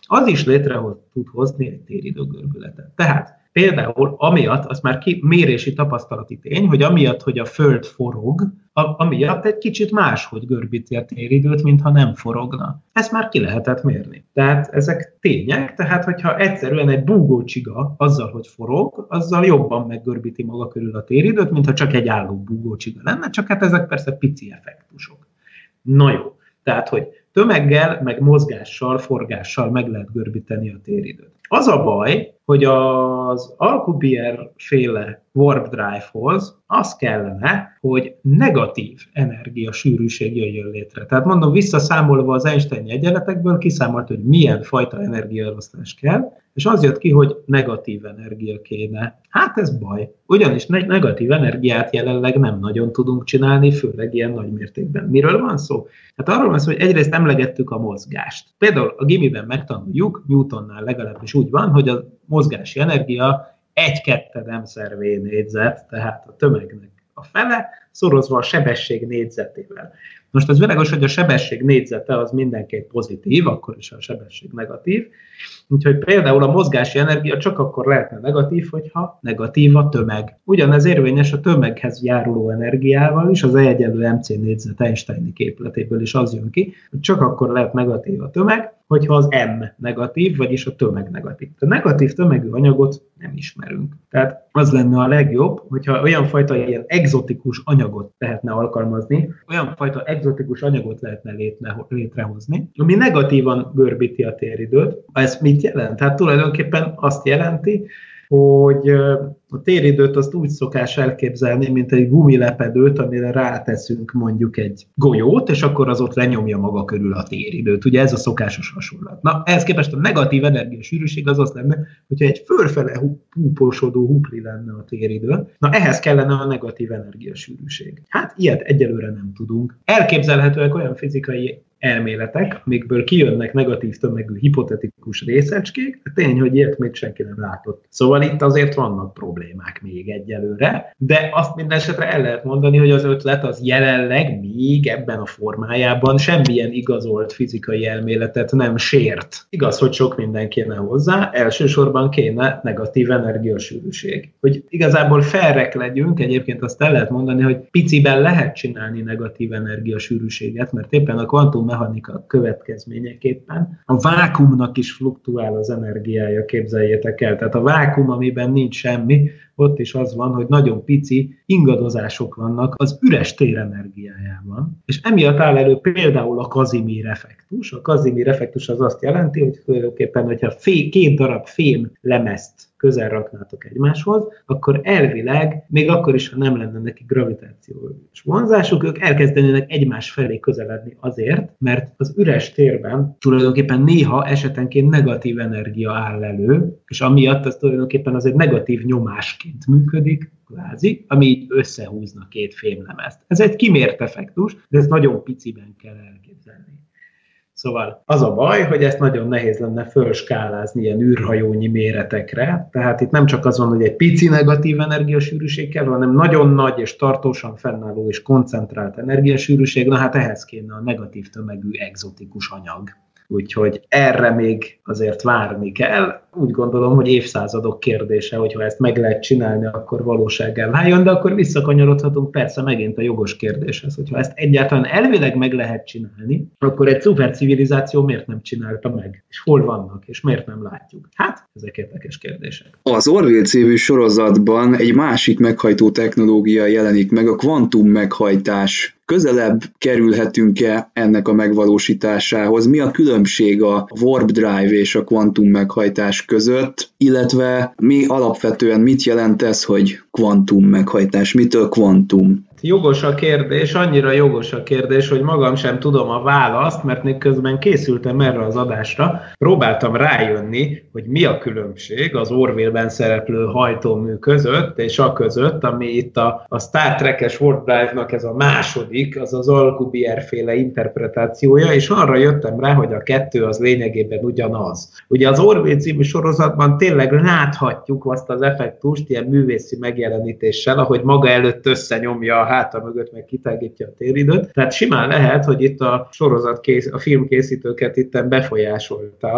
az is létre tud hozni egy téridőgörbületet. Tehát például amiatt, az már ki, mérési tapasztalati tény, hogy amiatt, hogy a Föld forog, amiatt egy kicsit máshogy görbíti a téridőt, mintha nem forogna. Ezt már ki lehetett mérni. Tehát ezek tények, tehát hogyha egyszerűen egy búgócsiga azzal, hogy forog, azzal jobban meggörbíti maga körül a téridőt, mintha csak egy álló búgócsiga lenne, csak hát ezek persze pici effektusok. Na jó, tehát hogy tömeggel, meg mozgással, forgással meg lehet görbíteni a téridőt. Az a baj, hogy az Alcubierre-féle warp drive-hoz az kellene, hogy negatív energiasűrűség jöjjön létre. Tehát mondom, visszaszámolva az Einstein egyenletekből kiszámolt, hogy milyen fajta energiaelosztás kell, és az jött ki, hogy negatív energia kéne. Hát ez baj. Ugyanis negatív energiát jelenleg nem nagyon tudunk csinálni, főleg ilyen nagy mértékben. Miről van szó? Hát arról van szó, hogy egyrészt emlegettük a mozgást. Például a gimiben megtanuljuk, Newtonnál legalábbis úgy van, hogy a mozgási energia egy ketted emszer vé négyzet, tehát a tömegnek a fele, szorozva a sebesség négyzetével. Most az világos, hogy a sebesség négyzete az mindenképp pozitív, akkor is a sebesség negatív. Úgyhogy például a mozgási energia csak akkor lehetne negatív, hogyha negatív a tömeg. Ugyanez érvényes a tömeghez járuló energiával is, az E egyenlő mc négyzet Einsteini képletéből is az jön ki, hogy csak akkor lehet negatív a tömeg, hogyha az M negatív, vagyis a tömeg negatív. A negatív tömegű anyagot nem ismerünk. Tehát az lenne a legjobb, hogyha olyan fajta ilyen egzotikus anyagot lehetne alkalmazni, olyan fajta egzotikus anyagot lehetne létrehozni, ami negatívan görbíti a téridőt. Ez mit jelent? Hát tulajdonképpen azt jelenti, hogy a téridőt azt úgy szokás elképzelni, mint egy gumilepedőt, amire ráteszünk mondjuk egy golyót, és akkor az ott lenyomja maga körül a téridőt. Ugye ez a szokásos hasonlat. Na, ehhez képest a negatív energiasűrűség az az lenne, hogyha egy fölfele húposodó hupli lenne a téridő. Na, ehhez kellene a negatív energiasűrűség. Hát ilyet egyelőre nem tudunk. Elképzelhetőek olyan fizikai elméletek, amikből kijönnek negatív tömegű hipotetikus részecskék, de tény, hogy ilyet még senki nem látott. Szóval itt azért vannak problémák még egyelőre, de azt minden esetre el lehet mondani, hogy az ötlet az jelenleg még ebben a formájában semmilyen igazolt fizikai elméletet nem sért. Igaz, hogy sok minden kéne hozzá, elsősorban kéne negatív energiasűrűség. Hogy igazából felrek legyünk, egyébként azt el lehet mondani, hogy piciben lehet csinálni negatív energiasűrűséget, mert éppen a kvantum mechanika következményeképpen a vákuumnak is fluktuál az energiája, képzeljétek el. Tehát a vákuum, amiben nincs semmi, ott is az van, hogy nagyon pici ingadozások vannak az üres térenergiájában. És emiatt áll elő például a Casimir effektus. A Casimir effektus az azt jelenti, hogy tulajdonképpen, hogyha fé, két darab fém lemezt közel raknátok egymáshoz, akkor elvileg, még akkor is, ha nem lenne neki gravitációs vonzásuk, ők elkezdenének egymás felé közeledni azért, mert az üres térben tulajdonképpen néha esetenként negatív energia áll elő, és amiatt ez tulajdonképpen az egy negatív nyomásként működik, kvázi, ami így összehúzna két fémlemezt. Ez egy kimért effektus, de ezt nagyon piciben kell elképzelni. Szóval az a baj, hogy ezt nagyon nehéz lenne fölskálázni ilyen űrhajónyi méretekre, tehát itt nem csak az van, hogy egy pici negatív energiasűrűség kell, hanem nagyon nagy és tartósan fennálló és koncentrált energiasűrűség, na hát ehhez kéne a negatív tömegű egzotikus anyag. Úgyhogy erre még azért várni kell. Úgy gondolom, hogy évszázadok kérdése, hogyha ezt meg lehet csinálni, akkor valósággá váljon, de akkor visszakanyarodhatunk persze megint a jogos kérdéshez, hogyha ezt egyáltalán elvileg meg lehet csinálni, akkor egy szupercivilizáció miért nem csinálta meg? És hol vannak, és miért nem látjuk? Hát, ezek érdekes kérdések. Az Orville című sorozatban egy másik meghajtó technológia jelenik meg, a kvantum meghajtás. Közelebb kerülhetünk-e ennek a megvalósításához? Mi a különbség a warp drive és a kvantum meghajtás között, illetve mi alapvetően mit jelent ez, hogy kvantum meghajtás? Mitől kvantum? Jogos a kérdés, annyira jogos a kérdés, hogy magam sem tudom a választ, mert még közben készültem erre az adásra, próbáltam rájönni, hogy mi a különbség az Orville-ben szereplő hajtómű között, és a között, ami itt a, a Star Trek-es Warp Drive-nak ez a második, az az Alcubierre-féle interpretációja, és arra jöttem rá, hogy a kettő az lényegében ugyanaz. Ugye az Orville című sorozatban tényleg láthatjuk azt az effektust, ilyen művészi megjelenítéssel, ahogy maga előtt összenyomja a háta mögött, meg kitágítja a téridőt. Tehát simán lehet, hogy itt a sorozat, kész, a filmkészítőket itten befolyásolta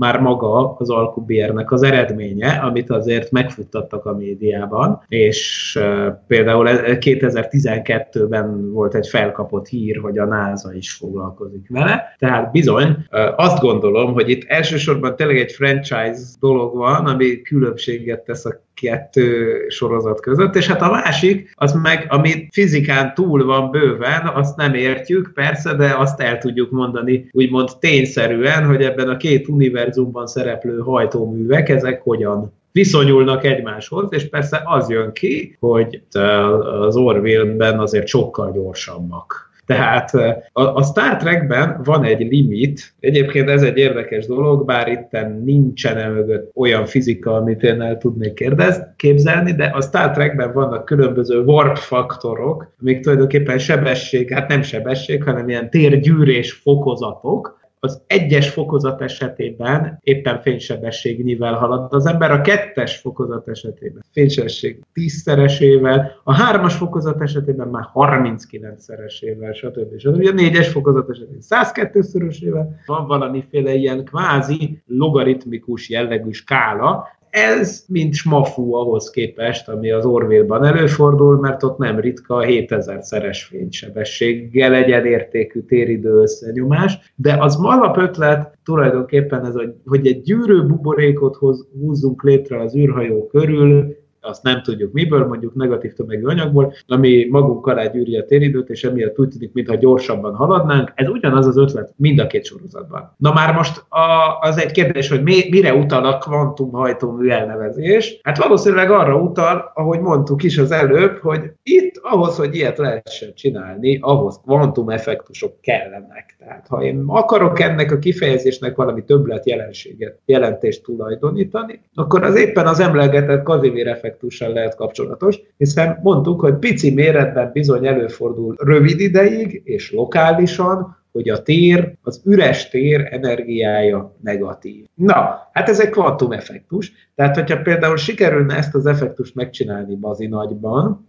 már maga az Alcubierre-nek az eredménye, amit azért megfuttattak a médiában, és uh, például kétezer-tizenkettőben volt egy felkapott hír, hogy a NASA is foglalkozik vele, tehát bizony uh, azt gondolom, hogy itt elsősorban tényleg egy franchise dolog van, ami különbséget tesz a kettő sorozat között, és hát a másik, az meg, ami fizikán túl van bőven, azt nem értjük, persze, de azt el tudjuk mondani úgymond tényszerűen, hogy ebben a két univerzumban szereplő hajtóművek, ezek hogyan viszonyulnak egymáshoz, és persze az jön ki, hogy az Orville-ben azért sokkal gyorsabbak. Tehát a, a Star Trekben van egy limit, egyébként ez egy érdekes dolog, bár itten nincsen mögött olyan fizika, amit én el tudnék kérdez, képzelni, de a Star Trekben vannak különböző warp faktorok, amik tulajdonképpen sebesség, hát nem sebesség, hanem ilyen térgyűrés fokozatok. Az egyes fokozat esetében éppen fénysebességnyivel halad az ember, a kettes fokozat esetében fénysebesség tízszeresével, a hármas fokozat esetében már harminckilencszeresével, stb. stb. A négyes fokozat esetében százkettőszörösével, van valamiféle ilyen kvázi logaritmikus jellegű skála. Ez mint smafú ahhoz képest, ami az Orville-ban előfordul, mert ott nem ritka a hétezerszeres fénysebességgel egyenértékű téridő összenyomás, de az alapötlet tulajdonképpen ez, hogy egy gyűrőbuborékot húzzunk létre az űrhajó körül, azt nem tudjuk miből, mondjuk negatív tömegű anyagból, ami magunk alá gyűri a téridőt, és emiatt úgy tűnik, mintha gyorsabban haladnánk. Ez ugyanaz az ötlet mind a két sorozatban. Na már most a, az egy kérdés, hogy mi, mire utal a kvantumhajtómű elnevezés? Hát valószínűleg arra utal, ahogy mondtuk is az előbb, hogy itt ahhoz, hogy ilyet lehessen csinálni, ahhoz kvantumeffektusok kellenek. Tehát ha én akarok ennek a kifejezésnek valami többlet jelenséget, jelentést tulajdonítani, akkor az éppen az emlegetett Casimir effektussal lehet kapcsolatos, hiszen mondtuk, hogy pici méretben bizony előfordul rövid ideig és lokálisan, hogy a tér, az üres tér energiája negatív. Na, hát ez egy kvantumeffektus, tehát hogyha például sikerülne ezt az effektust megcsinálni bazinagyban,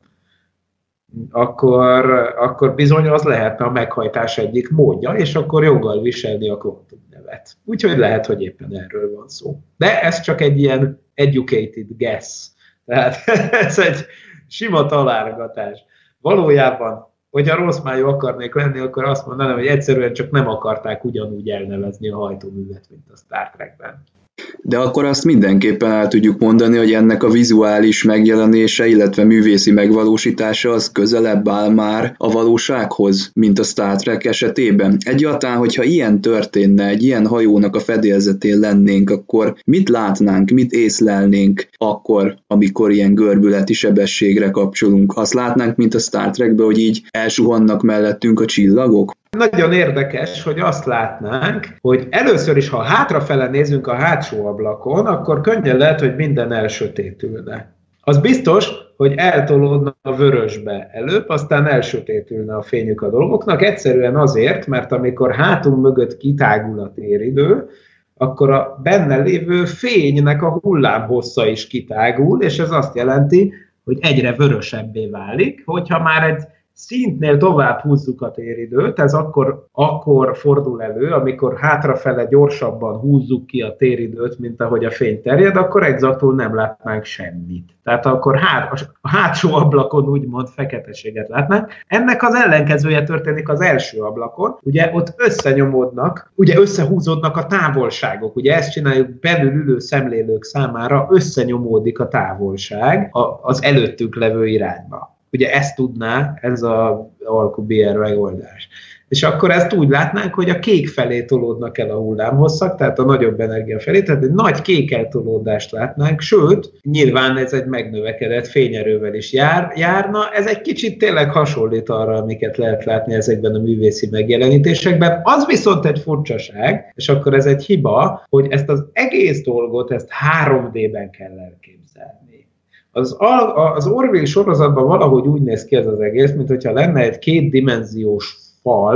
akkor, akkor bizony az lehetne a meghajtás egyik módja, és akkor joggal viselni a kvantumnevet. Úgyhogy lehet, hogy éppen erről van szó. De ez csak egy ilyen educated guess. Tehát ez egy sima találgatás. Valójában, hogyha rossz májú akarnék lenni, akkor azt mondanám, hogy egyszerűen csak nem akarták ugyanúgy elnevezni a hajtóművet, mint a Star Trekben. De akkor azt mindenképpen el tudjuk mondani, hogy ennek a vizuális megjelenése, illetve művészi megvalósítása az közelebb áll már a valósághoz, mint a Star Trek esetében. Egyáltalán, hogyha ilyen történne, egy ilyen hajónak a fedélzetén lennénk, akkor mit látnánk, mit észlelnénk akkor, amikor ilyen görbületi sebességre kapcsolunk? Azt látnánk, mint a Star Trekben, hogy így elsuhannak mellettünk a csillagok? Nagyon érdekes, hogy azt látnánk, hogy először is, ha hátrafele nézünk a hátsó ablakon, akkor könnyen lehet, hogy minden elsötétülne. Az biztos, hogy eltolódna a vörösbe előbb, aztán elsötétülne a fényük a dolgoknak, egyszerűen azért, mert amikor hátunk mögött kitágul a téridő, akkor a benne lévő fénynek a hullámhossza is kitágul, és ez azt jelenti, hogy egyre vörösebbé válik, hogyha már egy szintnél tovább húzzuk a téridőt, ez akkor, akkor fordul elő, amikor hátrafele gyorsabban húzzuk ki a téridőt, mint ahogy a fény terjed, akkor exaktul nem látnánk semmit. Tehát akkor hát, a hátsó ablakon úgymond feketeséget látnánk. Ennek az ellenkezője történik az első ablakon. Ugye ott összenyomódnak, ugye összehúzódnak a távolságok. Ugye ezt csináljuk belül ülő szemlélők számára, összenyomódik a távolság az előttünk levő irányba. Ugye ezt tudná ez az Alcubierre megoldás. És akkor ezt úgy látnánk, hogy a kék felé tolódnak el a hullámhosszak, tehát a nagyobb energia felé, tehát egy nagy kék eltolódást látnánk, sőt, nyilván ez egy megnövekedett fényerővel is jár, járna. Ez egy kicsit tényleg hasonlít arra, amiket lehet látni ezekben a művészi megjelenítésekben. Az viszont egy furcsaság, és akkor ez egy hiba, hogy ezt az egész dolgot, ezt három dében kell elképzelni. Az, az Orville sorozatban valahogy úgy néz ki ez az egész, mint hogyha lenne egy kétdimenziós fal,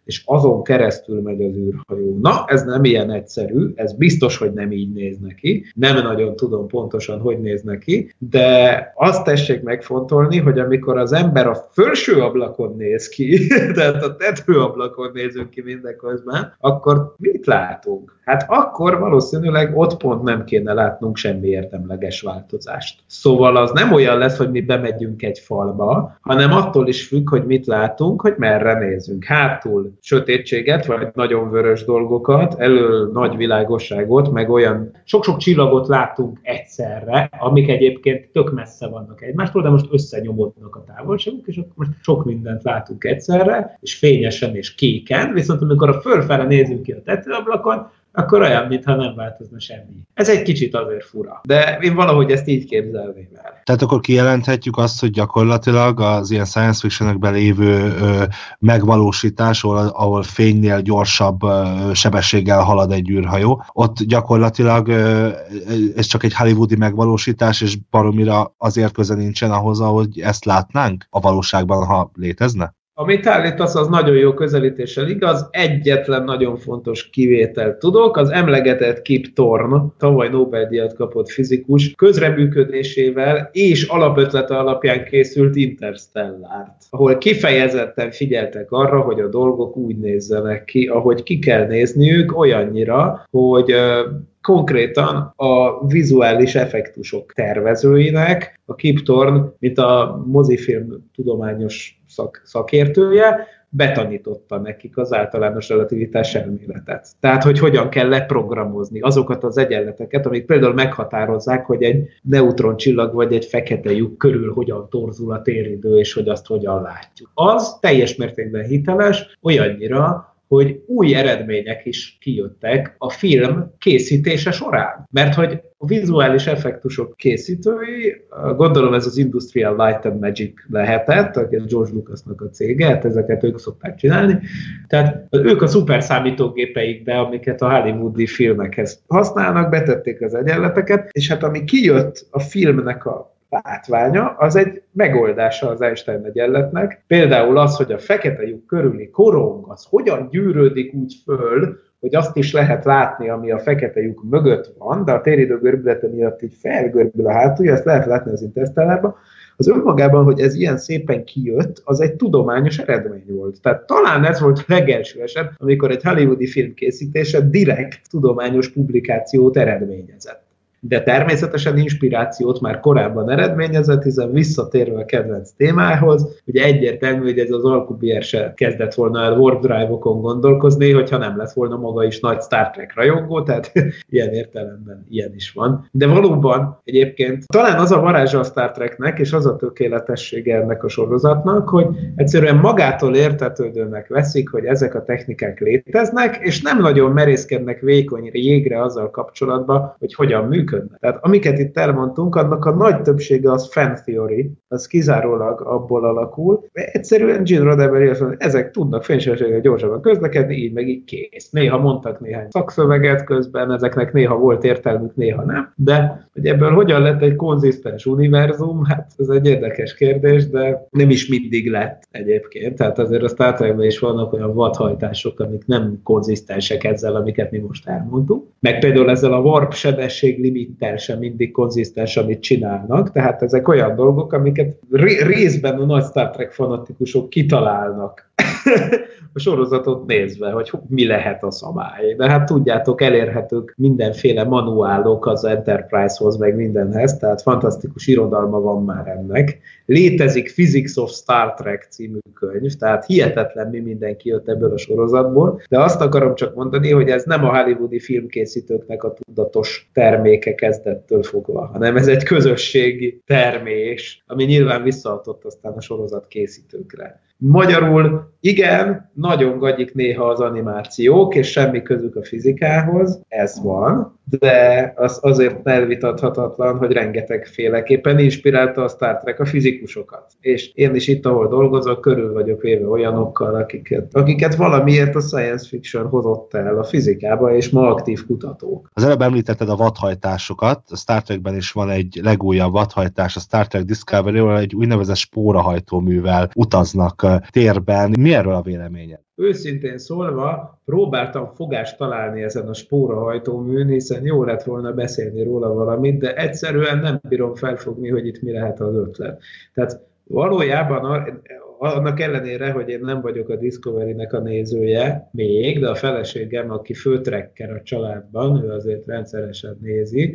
és azon keresztül megy az űrhajó. Na, ez nem ilyen egyszerű, ez biztos, hogy nem így néz neki. Nem nagyon tudom pontosan, hogy néz neki, de azt tessék megfontolni, hogy amikor az ember a felső ablakon néz ki, tehát a tetőablakon nézünk ki mindeközben, akkor mit látunk? Hát akkor valószínűleg ott pont nem kéne látnunk semmi értemleges változást. Szóval az nem olyan lesz, hogy mi bemegyünk egy falba, hanem attól is függ, hogy mit látunk, hogy merre nézünk. Hátul sötétséget, vagy nagyon vörös dolgokat, elől nagy világosságot, meg olyan sok-sok csillagot látunk egyszerre, amik egyébként tök messze vannak egymástól, de most összenyomódnak a távolságuk, és akkor most sok mindent látunk egyszerre, és fényesen és kéken, viszont amikor a fölfele nézünk ki a tetőablakon, akkor olyan, mintha nem változna semmi. Ez egy kicsit azért fura, de én valahogy ezt így képzelném el. Tehát akkor kijelenthetjük azt, hogy gyakorlatilag az ilyen science fictionekben lévő ö, megvalósítás, ahol, ahol fénynél gyorsabb ö, sebességgel halad egy űrhajó, ott gyakorlatilag ö, ez csak egy hollywoodi megvalósítás, és baromira azért köze nincsen ahhoz, ahogy ezt látnánk a valóságban, ha létezne? Amit állítasz, az nagyon jó közelítéssel igaz. Egyetlen nagyon fontos kivételt tudok, az emlegetett Kip Thorne, tavaly Nobel-díjat kapott fizikus, közreműködésével és alapötlete alapján készült Interstellárt, ahol kifejezetten figyeltek arra, hogy a dolgok úgy nézzenek ki, ahogy ki kell nézniük, olyannyira, hogy konkrétan a vizuális effektusok tervezőinek a Kip Thorne, mint a mozifilm tudományos szak, szakértője, betanította nekik az általános relativitás elméletet. Tehát, hogy hogyan kell leprogramozni azokat az egyenleteket, amik például meghatározzák, hogy egy neutroncsillag vagy egy fekete lyuk körül hogyan torzul a téridő, és hogy azt hogyan látjuk. Az teljes mértékben hiteles, olyannyira, hogy új eredmények is kijöttek a film készítése során. Mert hogy a vizuális effektusok készítői, gondolom ez az Industrial Light and Magic lehetett, aki a George Lucasnak a cége, hát ezeket ők szokták csinálni. Tehát ők a szuper számítógépeikbe, amiket a hollywoodi filmekhez használnak, betették az egyenleteket, és hát ami kijött a filmnek a látványa, az egy megoldása az Einstein egyenletnek. Például az, hogy a fekete lyuk körüli korong, az hogyan gyűrődik úgy föl, hogy azt is lehet látni, ami a fekete lyuk mögött van, de a téridő görbülete miatt így felgörbül a hátulja, ezt lehet látni az Interstellárban. Az önmagában, hogy ez ilyen szépen kijött, az egy tudományos eredmény volt. Tehát talán ez volt a legelső eset, amikor egy hollywoodi film készítése direkt tudományos publikációt eredményezett. De természetesen inspirációt már korábban eredményezett, hiszen visszatérve a kedvenc témához, ugye egyértelmű, hogy ez az Alcubierre se kezdett volna el warp drive-okon gondolkozni, hogyha nem lett volna maga is nagy Star Trek rajongó, tehát ilyen értelemben ilyen is van. De valóban egyébként talán az a varázsa a Star Treknek, és az a tökéletessége ennek a sorozatnak, hogy egyszerűen magától értetődőnek veszik, hogy ezek a technikák léteznek, és nem nagyon merészkednek vékony jégre azzal kapcsolatban, hogy hogyan működnek. Tehát amiket itt elmondtunk, annak a nagy többsége az fan theory, az kizárólag abból alakul. Egyszerűen Gene Roddenberry azt mondja, ezek tudnak fénysebességgel gyorsabban közlekedni, így meg így kész. Néha mondtak néhány szakszöveget közben, ezeknek néha volt értelmük, néha nem. De hogy ebből hogyan lett egy konzisztens univerzum, hát ez egy érdekes kérdés, de nem is mindig lett egyébként. Tehát azért a Star Trekben is vannak olyan vadhajtások, amik nem konzisztensek ezzel, amiket mi most elmondtunk. Meg például ezzel a warp sebesség limittel sem mindig konzisztens, amit csinálnak, tehát ezek olyan dolgok, amiket részben a nagy Star Trek fanatikusok kitalálnak a sorozatot nézve, hogy mi lehet a szabály. De hát tudjátok, elérhetők mindenféle manuálok az Enterprise-hoz, meg mindenhez, tehát fantasztikus irodalma van már ennek. Létezik Physics of Star Trek című könyv, tehát hihetetlen mi mindenki jött ebből a sorozatból, de azt akarom csak mondani, hogy ez nem a hollywoodi filmkészítőknek a tudatos terméke kezdettől fogva, hanem ez egy közösségi termés, ami nyilván visszaadott aztán a sorozat készítőkre. Magyarul igen, nagyon gagyik néha az animációk, és semmi közük a fizikához, ez van, de az azért elvitathatatlan, hogy rengetegféleképpen inspirálta a Star Trek a fizikusokat. És én is itt, ahol dolgozok, körül vagyok véve olyanokkal, akiket, akiket valamiért a science fiction hozott el a fizikába, és ma aktív kutatók. Az előbb említetted a vadhajtásokat, a Star Trekben is van egy legújabb vadhajtás, a Star Trek Discovery-ről egy úgynevezett spórahajtóművel utaznak térben. Mi erről a véleményed? őszintén szólva próbáltam fogást találni ezen a spórahajtóműn, hiszen jó lett volna beszélni róla valamit, de egyszerűen nem bírom felfogni, hogy itt mi lehet az ötlet. Tehát valójában annak ellenére, hogy én nem vagyok a Discovery-nek a nézője még, de a feleségem, aki főtrekker a családban, ő azért rendszeresen nézi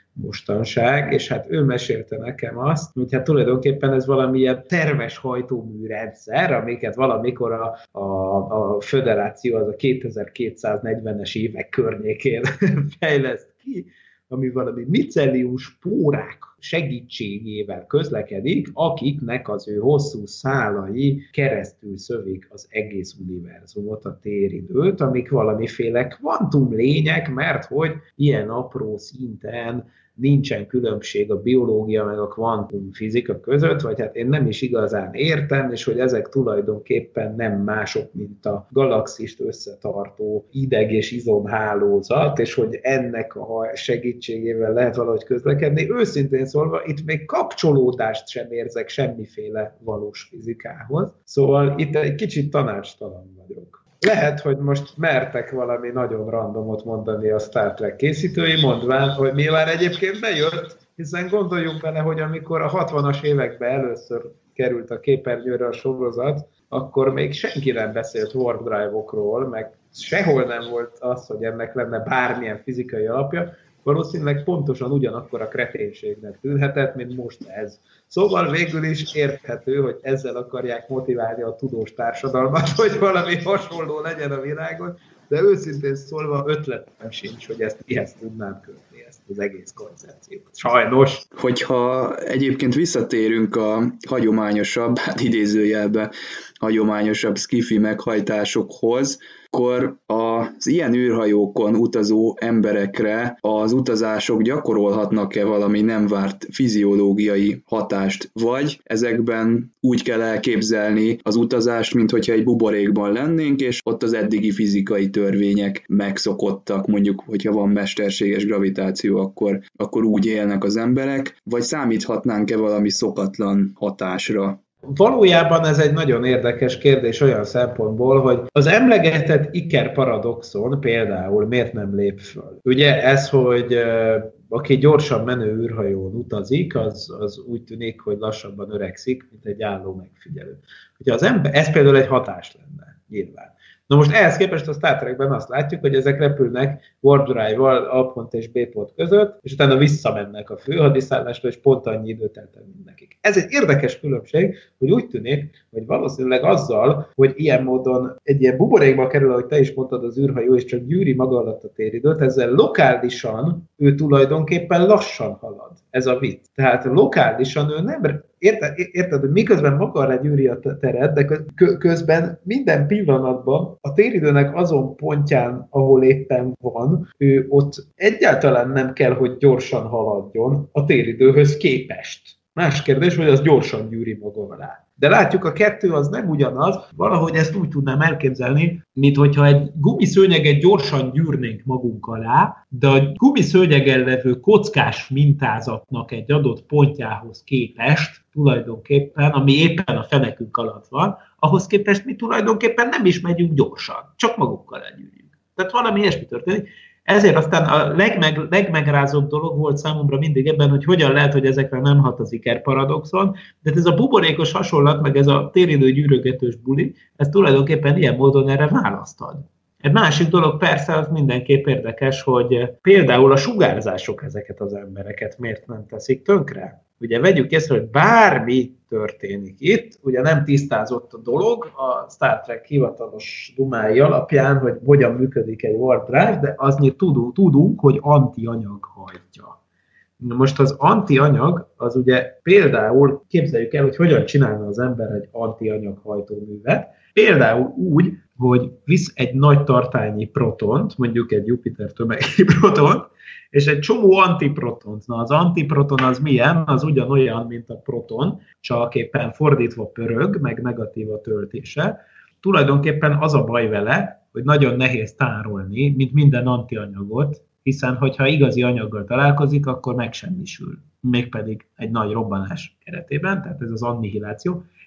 mostanság, és hát ő mesélte nekem azt, hogy hát tulajdonképpen ez valamilyen terves hajtóműrendszer, amiket valamikor a, a, a föderáció az a kétezer-kétszáznegyvenes évek környékén fejleszt ki, ami valami micellium spórák segítségével közlekedik, akiknek az ő hosszú szálai keresztül szövik az egész univerzumot, a téridőt, amik valamiféle kvantum lények, mert hogy ilyen apró szinten nincsen különbség a biológia meg a kvantumfizika között, vagy hát én nem is igazán értem, és hogy ezek tulajdonképpen nem mások, mint a galaxist összetartó ideg- és izomhálózat, és hogy ennek a segítségével lehet valahogy közlekedni. Őszintén szólva, itt még kapcsolódást sem érzek semmiféle valós fizikához. Szóval itt egy kicsit tanácstalan vagyok. Lehet, hogy most mertek valami nagyon randomot mondani a Star Trek készítői, mondván, hogy mi már egyébként bejött, hiszen gondoljunk bele, hogy amikor a hatvanas években először került a képernyőre a sorozat, akkor még senki nem beszélt warp drive-okról, meg sehol nem volt az, hogy ennek lenne bármilyen fizikai alapja, valószínűleg pontosan ugyanakkor a kreténségnek tűnhetett, mint most ez. Szóval végül is érthető, hogy ezzel akarják motiválni a tudós társadalmat, hogy valami hasonló legyen a világon, de őszintén szólva ötletem sincs, hogy ezt mihez tudnám kötni, ezt az egész koncepciót. Sajnos. Hogyha egyébként visszatérünk a hagyományosabb, hát idézőjelben hagyományosabb sci-fi meghajtásokhoz, akkor az ilyen űrhajókon utazó emberekre az utazások gyakorolhatnak-e valami nem várt fiziológiai hatást, vagy ezekben úgy kell elképzelni az utazást, mint hogyha egy buborékban lennénk, és ott az eddigi fizikai törvények megszokottak, mondjuk, hogyha van mesterséges gravitáció, akkor, akkor úgy élnek az emberek, vagy számíthatnánk-e valami szokatlan hatásra? Valójában ez egy nagyon érdekes kérdés olyan szempontból, hogy az emlegetett Iker paradoxon például miért nem lép föl. Ugye ez, hogy aki gyorsan menő űrhajón utazik, az, az úgy tűnik, hogy lassabban öregszik, mint egy álló megfigyelő. Ugye az ember, ez például egy hatás lenne, nyilván. Na most ehhez képest a Star Trekben azt látjuk, hogy ezek repülnek warp drive-val A pont és B pont között, és utána visszamennek a főhadiszállásra, és pont annyi időt eltelik nekik. Ez egy érdekes különbség, hogy úgy tűnik, hogy valószínűleg azzal, hogy ilyen módon egy ilyen buborékba kerül, ahogy te is mondtad, az űrhajó, és csak gyűri maga alatt a téridőt, ezzel lokálisan ő tulajdonképpen lassan halad. Ez a vicc. Tehát lokálisan ő nem... Érted, érted, hogy miközben maga alá gyűri a teret, de közben minden pillanatban a téridőnek azon pontján, ahol éppen van, ő ott egyáltalán nem kell, hogy gyorsan haladjon a téridőhöz képest. Más kérdés, hogy az gyorsan gyűri maga alá. De látjuk, a kettő az nem ugyanaz, valahogy ezt úgy tudnám elképzelni, mint hogyha egy gumiszőnyeget gyorsan gyűrnénk magunk alá, de a gumiszőnyegen levő kockás mintázatnak egy adott pontjához képest, tulajdonképpen, ami éppen a fenekünk alatt van, ahhoz képest mi tulajdonképpen nem is megyünk gyorsan, csak magunkkal elgyűrjük. Tehát valami ilyesmi történik. Ezért aztán a legmeg, legmegrázóbb dolog volt számomra mindig ebben, hogy hogyan lehet, hogy ezekre nem hat az Iker paradoxon, de ez a buborékos hasonlat, meg ez a téridő gyűrögetős buli, ez tulajdonképpen ilyen módon erre választ ad. Egy másik dolog persze az mindenképp érdekes, hogy például a sugárzások ezeket az embereket miért nem teszik tönkre. Ugye vegyük észre, hogy bármi történik itt, ugye nem tisztázott a dolog a Star Trek hivatalos dumái alapján, hogy hogyan működik egy warp drive, de azért tudunk, tudunk hogy antianyag hajtja. Most az antianyag, az ugye például képzeljük el, hogy hogyan csinálna az ember egy antianyag hajtóművet, például úgy, hogy visz egy nagy tartálynyi protont, mondjuk egy Jupiter tömegű protont, és egy csomó antiprotont. Na, az antiproton az milyen? Az ugyanolyan, mint a proton, csak éppen fordítva pörög, meg negatív a töltése. Tulajdonképpen az a baj vele, hogy nagyon nehéz tárolni, mint minden antianyagot, hiszen hogyha igazi anyaggal találkozik, akkor megsemmisül. Mégpedig egy nagy robbanás keretében, tehát ez az annihiláció.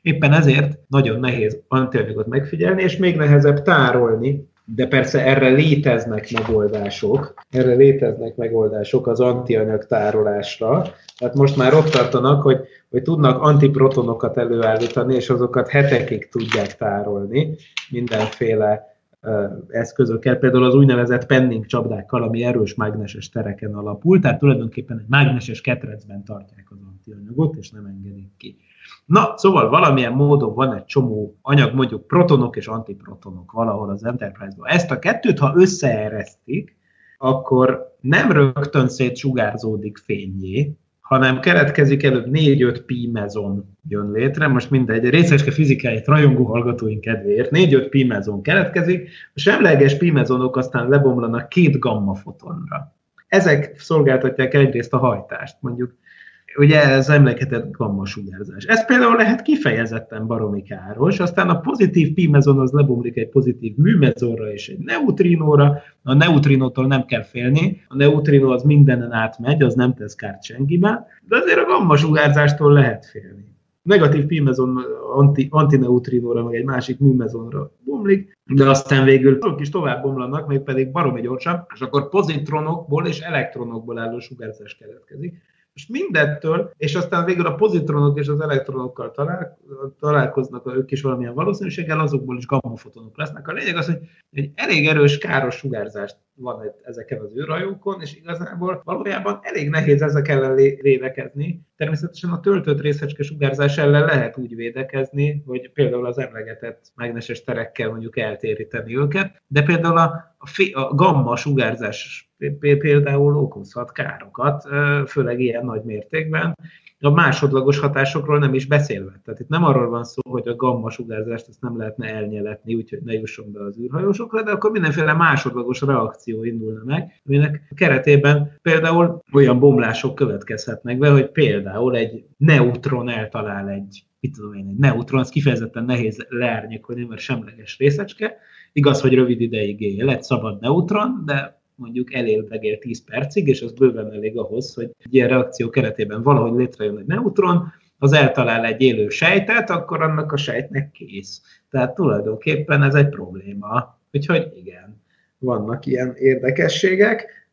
Éppen ezért nagyon nehéz antianyagot megfigyelni, és még nehezebb tárolni, de persze erre léteznek megoldások, erre léteznek megoldások az antianyag tárolásra. Tehát most már ott tartanak, hogy, hogy tudnak antiprotonokat előállítani, és azokat hetekig tudják tárolni mindenféle uh, eszközökkel, például az úgynevezett penning csapdákkal, ami erős mágneses tereken alapul, tehát tulajdonképpen egy mágneses ketrecben tartják az antianyagot, és nem engedik ki. Na, szóval valamilyen módon van egy csomó anyag, mondjuk protonok és antiprotonok valahol az Enterprise-ban. Ezt a kettőt, ha összeeresztik, akkor nem rögtön szétsugárzódik fényé, hanem keletkezik előbb négy-öt pi mezon jön létre, most mindegy, részecske fizikáit rajongó hallgatóink kedvéért, négy-öt pi mezon keletkezik, a semleges pi mezonok aztán lebomlanak két gamma fotonra. Ezek szolgáltatják egyrészt a hajtást, mondjuk. Ugye ez emlékezett gamma-sugárzás. Ez például lehet kifejezetten baromi káros, aztán a pozitív pi-mezon az lebomlik egy pozitív mű-mezonra és egy neutrinóra. A neutrinótól nem kell félni, a neutrinó az mindenen átmegy, az nem tesz kárt senkibe, de azért a gamma-sugárzástól lehet félni. Negatív pi-mezon anti, antineutrinóra, meg egy másik mű-mezonra bomlik, de aztán végül azok is tovább bomlanak, még pedig baromi gyorsan, és akkor pozitronokból és elektronokból álló sugárzás keletkezik. És mindettől, és aztán végül a pozitronok és az elektronokkal talál, találkoznak ők is valamilyen valószínűséggel, azokból is gammafotonok lesznek. A lényeg az, hogy egy elég erős, káros sugárzást van ezeken az űrhajókon, és igazából valójában elég nehéz ezek ellen védekezni. Természetesen a töltött részecske sugárzás ellen lehet úgy védekezni, hogy például az emlegetett mágneses terekkel mondjuk eltéríteni őket, de például a, a, fi, a gamma sugárzás például okozhat károkat, főleg ilyen nagy mértékben, a másodlagos hatásokról nem is beszélve. Tehát itt nem arról van szó, hogy a gamma sugárzást ezt nem lehetne elnyeletni, úgyhogy ne jusson be az űrhajósokra, de akkor mindenféle másodlagos reakció indulna meg, aminek keretében például olyan bomlások következhetnek be, hogy például egy neutron eltalál egy, mit tudom én, egy neutron, az kifejezetten nehéz leárnyékolni, mert semleges részecske. Igaz, hogy rövid ideig él, egy szabad neutron, de mondjuk elél-megél tíz percig, és az bőven elég ahhoz, hogy egy ilyen reakció keretében valahogy létrejön egy neutron, az eltalál egy élő sejtet, akkor annak a sejtnek kész. Tehát tulajdonképpen ez egy probléma. Úgyhogy igen, vannak ilyen érdekességek,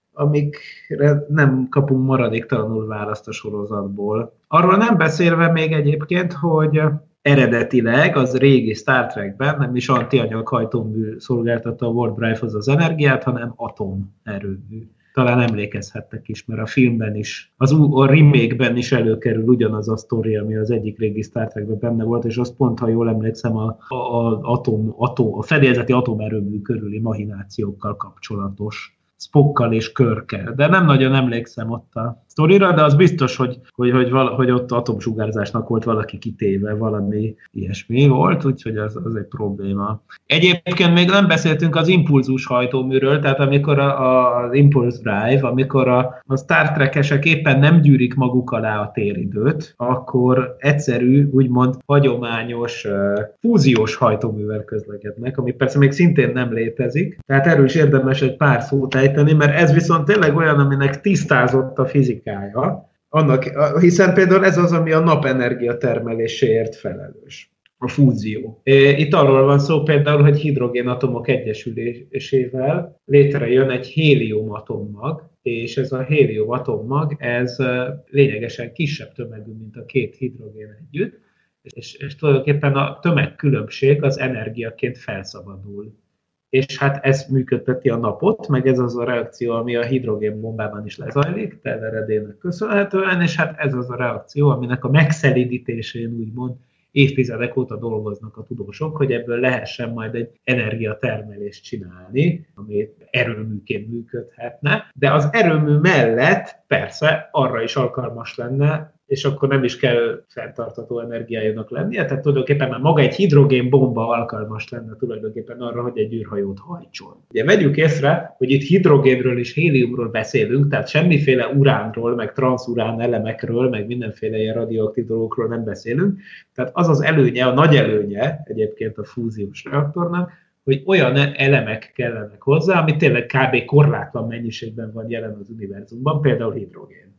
amikre nem kapunk maradéktalanul választ a sorozatból. Arról nem beszélve még egyébként, hogy eredetileg az régi Star Trekben nem is antianyag hajtómű szolgáltatta a warp drive-hoz az energiát, hanem atomerőmű. Talán emlékezhettek is, mert a filmben is, az a remake-ben is előkerül ugyanaz a sztori, ami az egyik régi Star Trekben benne volt, és az pont, ha jól emlékszem, a, a, a, atom, atom, a fedélzeti atomerőmű körüli mahinációkkal kapcsolatos. Spockkal és Kirkkel, de nem nagyon emlékszem ott a sztorira, de az biztos, hogy, hogy, hogy, vala, hogy ott atomsugárzásnak volt valaki kitéve, valami ilyesmi volt, úgyhogy az, az egy probléma. Egyébként még nem beszéltünk az impulzus hajtóműről, tehát amikor a, a, az Impulse Drive, amikor a, a Star Trek-esek éppen nem gyűrik maguk alá a téridőt, akkor egyszerű, úgymond hagyományos uh, fúziós hajtóművel közlekednek, ami persze még szintén nem létezik, tehát erről is érdemes egy pár szót ejteni, mert ez viszont tényleg olyan, aminek tisztázott a fizikája, annak, hiszen például ez az, ami a napenergia termeléséért felelős, a fúzió. Itt arról van szó például, hogy hidrogénatomok egyesülésével létrejön egy hélium atommag, és ez a hélium atommag, ez lényegesen kisebb tömegű, mint a két hidrogén együtt, és, és tulajdonképpen a tömegkülönbség az energiaként felszabadul. És hát ez működteti a napot, meg ez az a reakció, ami a hidrogénbombában is lezajlik, teleredének köszönhetően, és hát ez az a reakció, aminek a megszelidítésén úgymond évtizedek óta dolgoznak a tudósok, hogy ebből lehessen majd egy energiatermelést csinálni, ami erőműként működhetne, de az erőmű mellett persze arra is alkalmas lenne, és akkor nem is kell fenntartható energiájának lennie, tehát tulajdonképpen már maga egy hidrogénbomba alkalmas lenne tulajdonképpen arra, hogy egy űrhajót hajtson. Ugye vegyük észre, hogy itt hidrogénről és héliumról beszélünk, tehát semmiféle uránról, meg transzurán elemekről, meg mindenféle ilyen radioaktív dolgokról nem beszélünk, tehát az az előnye, a nagy előnye egyébként a fúziós reaktornak, hogy olyan elemek kellenek hozzá, ami tényleg kb. Korlátlan mennyiségben van jelen az univerzumban, például hidrogén.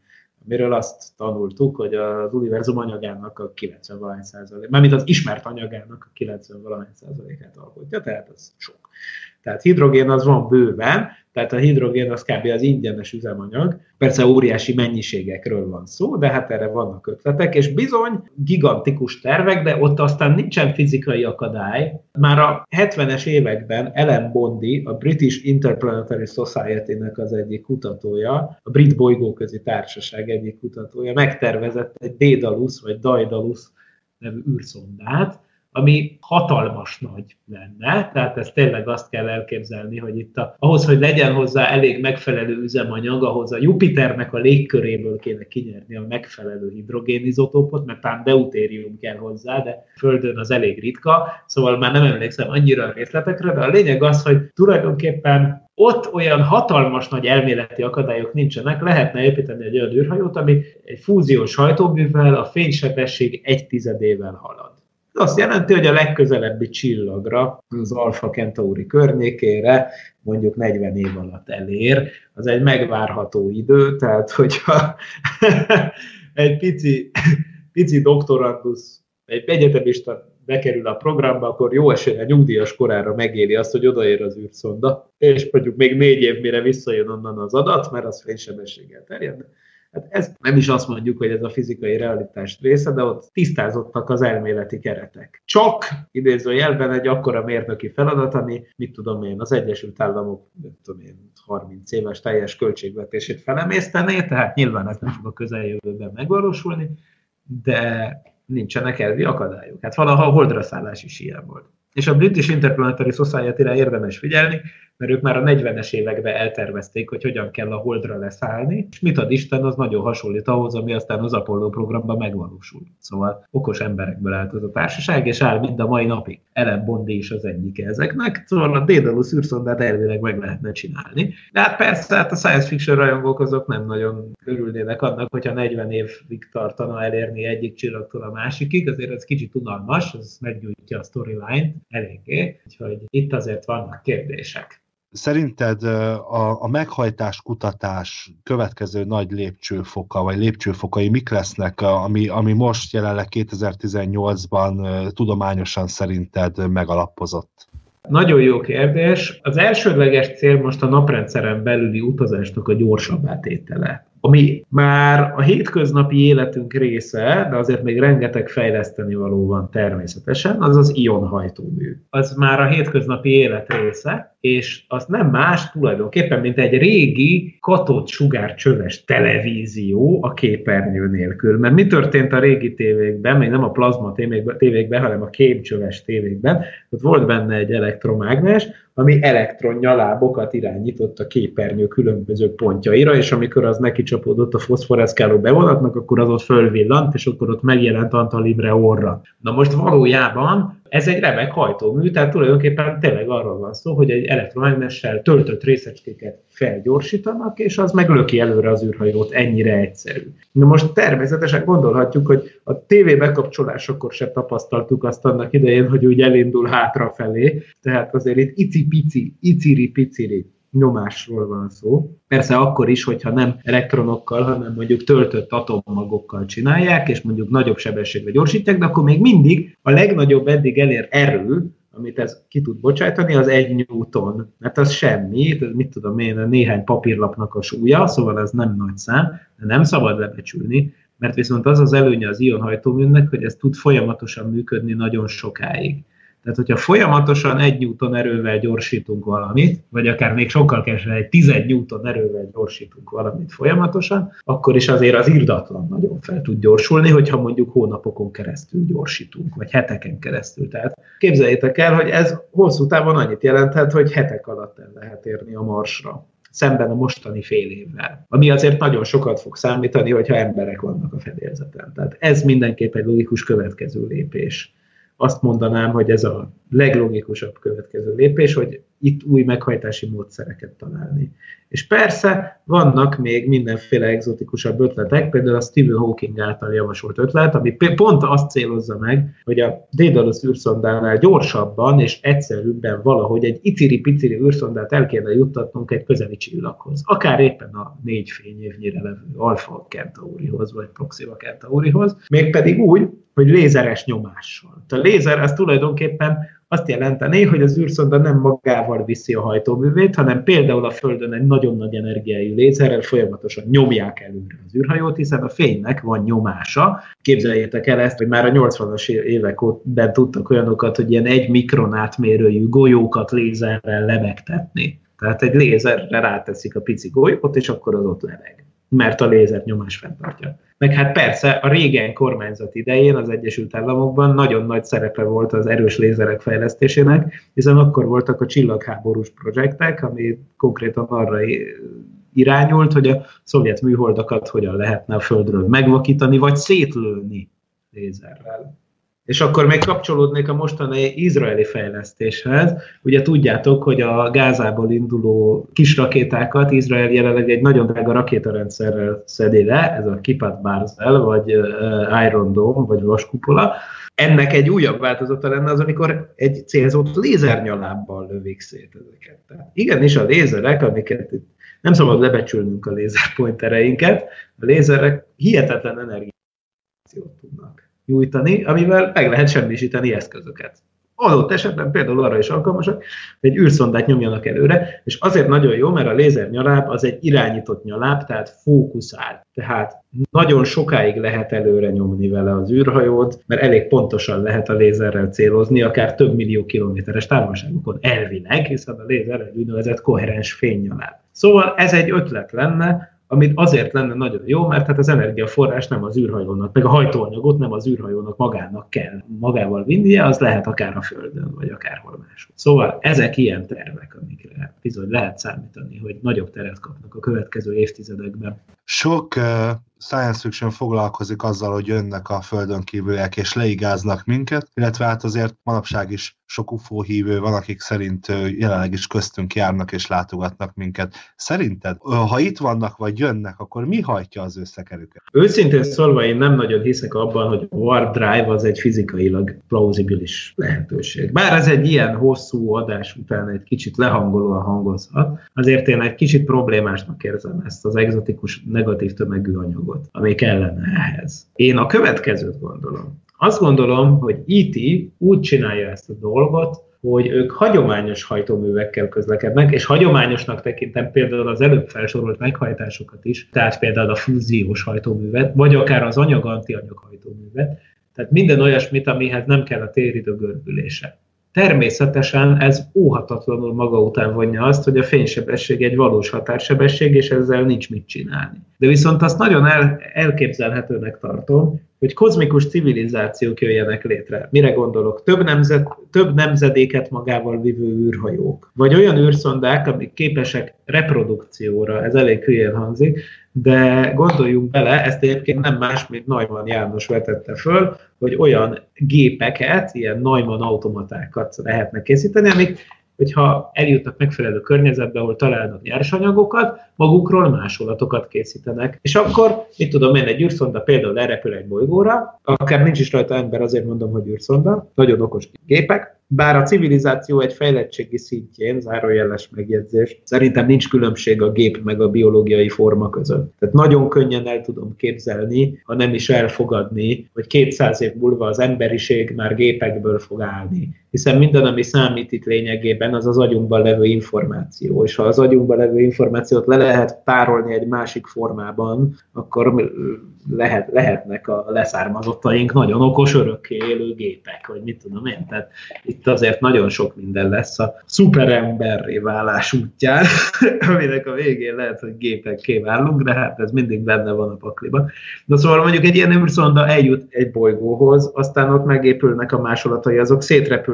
amiről azt tanultuk, hogy az univerzum anyagának a kilencven-valahány százalék, mármint az ismert anyagának a kilencven-valahány százalékát alkotja, tehát az sok. Tehát hidrogén az van bőven, tehát a hidrogén az kb. Az ingyenes üzemanyag. Persze óriási mennyiségekről van szó, de hát erre vannak ötletek, és bizony gigantikus tervek, de ott aztán nincsen fizikai akadály. Már a hetvenes években Ellen Bondi, a British Interplanetary Society-nek az egyik kutatója, a Brit Bolygóközi Társaság egyik kutatója megtervezett egy Daedalus vagy Daedalus nevű űrszondát, ami hatalmas nagy lenne, tehát ez tényleg azt kell elképzelni, hogy itt a, ahhoz, hogy legyen hozzá elég megfelelő üzemanyag, ahhoz a Jupiternek a légköréből kéne kinyerni a megfelelő hidrogénizotópot, mert talán deutérium kell hozzá, de Földön az elég ritka, szóval már nem emlékszem annyira a részletekre, de a lényeg az, hogy tulajdonképpen ott olyan hatalmas nagy elméleti akadályok nincsenek, lehetne építeni egy olyan űrhajót, ami egy fúziós hajtóművel a fénysebesség egy tizedével halad. Ez azt jelenti, hogy a legközelebbi csillagra, az Alpha Centauri környékére mondjuk negyven év alatt elér. Az egy megvárható idő, tehát hogyha egy pici, pici doktorandusz, egy egyetemista bekerül a programba, akkor jó eséllyel nyugdíjas korára megéri azt, hogy odaér az űrszonda, és mondjuk még négy év mire visszajön onnan az adat, mert az fénysebességgel terjed. Hát ez nem is azt mondjuk, hogy ez a fizikai realitás része, de ott tisztázottak az elméleti keretek. Csak idézőjelben egy akkora mérnöki feladat, ami, mit tudom én, az Egyesült Államok, mit tudom én, harminc éves teljes költségvetését felemésztené, tehát nyilván ez nem fog a közeljövőben megvalósulni, de nincsenek elvi akadályok. Hát valaha a holdra szállás is ilyen volt. És a British Interplanetary Society-re érdemes figyelni, mert ők már a negyvenes években eltervezték, hogy hogyan kell a holdra leszállni, és mit ad Isten, az nagyon hasonlít ahhoz, ami aztán az Apollo programban megvalósult. Szóval okos emberekből állt az a társaság, és áll mind a mai napig. Ellen Bondi is az egyike ezeknek, szóval a Daedalus űrszondát elvileg meg lehetne csinálni. De hát persze, hát a science fiction rajongók azok nem nagyon örülnének annak, hogyha negyven évig tartana elérni egyik csillagtól a másikig, azért ez kicsit unalmas, ez meggyújtja a storyline eléggé, úgyhogy itt azért vannak kérdések. Szerinted a, a meghajtás kutatás következő nagy lépcsőfoka, vagy lépcsőfokai mik lesznek, ami, ami most jelenleg kétezer-tizennyolcban tudományosan szerinted megalapozott? Nagyon jó kérdés. Az elsődleges cél most a naprendszeren belüli utazásnak a gyorsabbá tétele, ami már a hétköznapi életünk része, de azért még rengeteg fejleszteni való van természetesen, az az ionhajtómű. Az már a hétköznapi élet része, és az nem más tulajdonképpen, mint egy régi katódsugárcsöves televízió a képernyő nélkül. Mert mi történt a régi tévékben, még nem a plazma tévékben, hanem a kémcsöves tévékben, ott volt benne egy elektromágnes, ami elektronnyalábokat irányított a képernyő különböző pontjaira, és amikor az neki csapódott a foszforeszkáló bevonatnak, akkor az ott fölvillant, és akkor ott megjelent Antal Imre orra. Na most valójában ez egy remek hajtómű, tehát tulajdonképpen tényleg arról van szó, hogy egy elektromágnessel töltött részecskéket felgyorsítanak, és az meglöki előre az űrhajót, ennyire egyszerű. Na most természetesen gondolhatjuk, hogy a tévé bekapcsolásakor se tapasztaltuk azt annak idején, hogy úgy elindul hátrafelé, tehát azért itt icipici, iciri-piciri nyomásról van szó. Persze akkor is, hogyha nem elektronokkal, hanem mondjuk töltött atommagokkal csinálják, és mondjuk nagyobb sebességbe gyorsítják, de akkor még mindig a legnagyobb eddig elért erő, amit ez ki tud bocsájtani, az egy newton. Mert az semmi, ez mit tudom én, a néhány papírlapnak a súlya, szóval ez nem nagy szám, de nem szabad lebecsülni, mert viszont az az előnye az ionhajtóműnek, hogy ez tud folyamatosan működni nagyon sokáig. Tehát, hogyha folyamatosan egy newton erővel gyorsítunk valamit, vagy akár még sokkal kevesebb, egy tíz newton erővel gyorsítunk valamit folyamatosan, akkor is azért az irdatlan nagyon fel tud gyorsulni, hogyha mondjuk hónapokon keresztül gyorsítunk, vagy heteken keresztül. Tehát képzeljétek el, hogy ez hosszú távon annyit jelenthet, hogy hetek alatt el lehet érni a Marsra, szemben a mostani fél évvel. Ami azért nagyon sokat fog számítani, hogyha emberek vannak a fedélzeten. Tehát ez mindenképp egy logikus következő lépés. Azt mondanám, hogy ez a leglogikusabb következő lépés, hogy itt új meghajtási módszereket találni. És persze vannak még mindenféle egzotikusabb ötletek, például a Stephen Hawking által javasolt ötlet, ami pont azt célozza meg, hogy a Daedalus űrszondánál gyorsabban és egyszerűbben valahogy egy iciri-piciri űrszondát el kéne juttatnunk egy közeli csillaghoz. Akár éppen a négy fényévnyire levő Alpha Centaurihoz, vagy Proxima Centaurihoz, mégpedig úgy, hogy lézeres nyomással. A lézer az tulajdonképpen azt jelenteni, hogy az űrszonda nem magával viszi a hajtóművét, hanem például a Földön egy nagyon nagy energiájú lézerrel folyamatosan nyomják előre az űrhajót, hiszen a fénynek van nyomása. Képzeljétek el ezt, hogy már a nyolcvanas években tudtak olyanokat, hogy ilyen egy mikron átmérőjű golyókat lézerrel lebegtetni. Tehát egy lézerre ráteszik a pici golyót, és akkor az ott lebeg, mert a lézer nyomás fenntartja. Meg hát persze a régen kormányzat idején az Egyesült Államokban nagyon nagy szerepe volt az erős lézerek fejlesztésének, hiszen akkor voltak a csillagháborús projektek, ami konkrétan arra irányult, hogy a szovjet műholdakat hogyan lehetne a Földről megvakítani, vagy szétlőni lézerrel. És akkor még kapcsolódnék a mostani izraeli fejlesztéshez. Ugye tudjátok, hogy a Gázából induló kis rakétákat Izrael jelenleg egy nagyon drága rakétarendszerrel szedi le, ez a Kippat Barzel, vagy Iron Dome, vagy vaskupola. Ennek egy újabb változata lenne az, amikor egy célzott lézernyalábbal lövik szét ezeket. Tehát igenis a lézerek, amiket itt nem szabad lebecsülnünk a lézerpointereinket, a lézerek hihetetlen energiát tudnak nyújtani, amivel meg lehet semmisíteni eszközöket. Adott esetben például arra is alkalmasak, hogy egy űrszondát nyomjanak előre, és azért nagyon jó, mert a lézernyaláb az egy irányított nyaláb, tehát fókuszál. Tehát nagyon sokáig lehet előre nyomni vele az űrhajót, mert elég pontosan lehet a lézerrel célozni, akár több millió kilométeres távolságokon elvileg, hiszen a lézer egy úgynevezett koherens fénynyaláb. Szóval ez egy ötlet lenne, amit azért lenne nagyon jó, mert hát az energiaforrás nem az űrhajónak, meg a hajtóanyagot nem az űrhajónak magának kell magával vinnie, az lehet akár a Földön, vagy akárhol máshol. Szóval ezek ilyen tervek, amikre bizony lehet számítani, hogy nagyobb teret kapnak a következő évtizedekben. Sok uh, science fiction foglalkozik azzal, hogy jönnek a Földön kívüliek és leigáznak minket, illetve hát azért manapság is sok ufó hívő van, akik szerint uh, jelenleg is köztünk járnak és látogatnak minket. Szerinted, uh, ha itt vannak vagy jönnek, akkor mi hajtja az ő szekerüket? Őszintén szólva én nem nagyon hiszek abban, hogy a warp drive az egy fizikailag plauzibilis lehetőség. Bár ez egy ilyen hosszú adás után egy kicsit lehangolóan hangozhat, azért én egy kicsit problémásnak érzem ezt az egzotikus negatív tömegű anyagot, ami kellene ehhez. Én a következőt gondolom. Azt gondolom, hogy í té úgy csinálja ezt a dolgot, hogy ők hagyományos hajtóművekkel közlekednek, és hagyományosnak tekintem például az előbb felsorolt meghajtásokat is, tehát például a fúziós hajtóművet, vagy akár az anyag-antianyag hajtóművet, tehát minden olyasmit, amihez nem kell a téridő görbülése. Természetesen ez óhatatlanul maga után vonja azt, hogy a fénysebesség egy valós határsebesség, és ezzel nincs mit csinálni. De viszont azt nagyon el, elképzelhetőnek tartom, hogy kozmikus civilizációk jöjjenek létre. Mire gondolok? Több, nemzet, több nemzedéket magával vívő űrhajók. Vagy olyan űrszondák, amik képesek reprodukcióra, ez elég hülyén hangzik, de gondoljunk bele, ezt egyébként nem más, mint Neumann János vetette föl, hogy olyan gépeket, ilyen Neumann automatákat lehetne készíteni, amik, hogyha eljutnak megfelelő környezetbe, ahol találnak nyersanyagokat, magukról másolatokat készítenek. És akkor, mit tudom én, egy űrszonda például lerepül egy bolygóra, akár nincs is rajta ember, azért mondom, hogy űrszonda, nagyon okos gépek, bár a civilizáció egy fejlettségi szintjén, zárójeles megjegyzés, szerintem nincs különbség a gép meg a biológiai forma között. Tehát nagyon könnyen el tudom képzelni, ha nem is elfogadni, hogy kétszáz év múlva az emberiség már gépekből fog állni. Hiszen minden, ami számít itt lényegében, az az agyunkban levő információ. És ha az agyunkban levő információt le lehet tárolni egy másik formában, akkor lehet, lehetnek a leszármazottaink nagyon okos, örökké élő gépek, vagy mit tudom én. Tehát itt azért nagyon sok minden lesz a szuperemberré válás útján, aminek a végén lehet, hogy gépekké válunk, de hát ez mindig benne van a pakliban. De szóval mondjuk egy ilyen űrszonda eljut egy bolygóhoz, aztán ott megépülnek a másolatai, azok szétrepülnek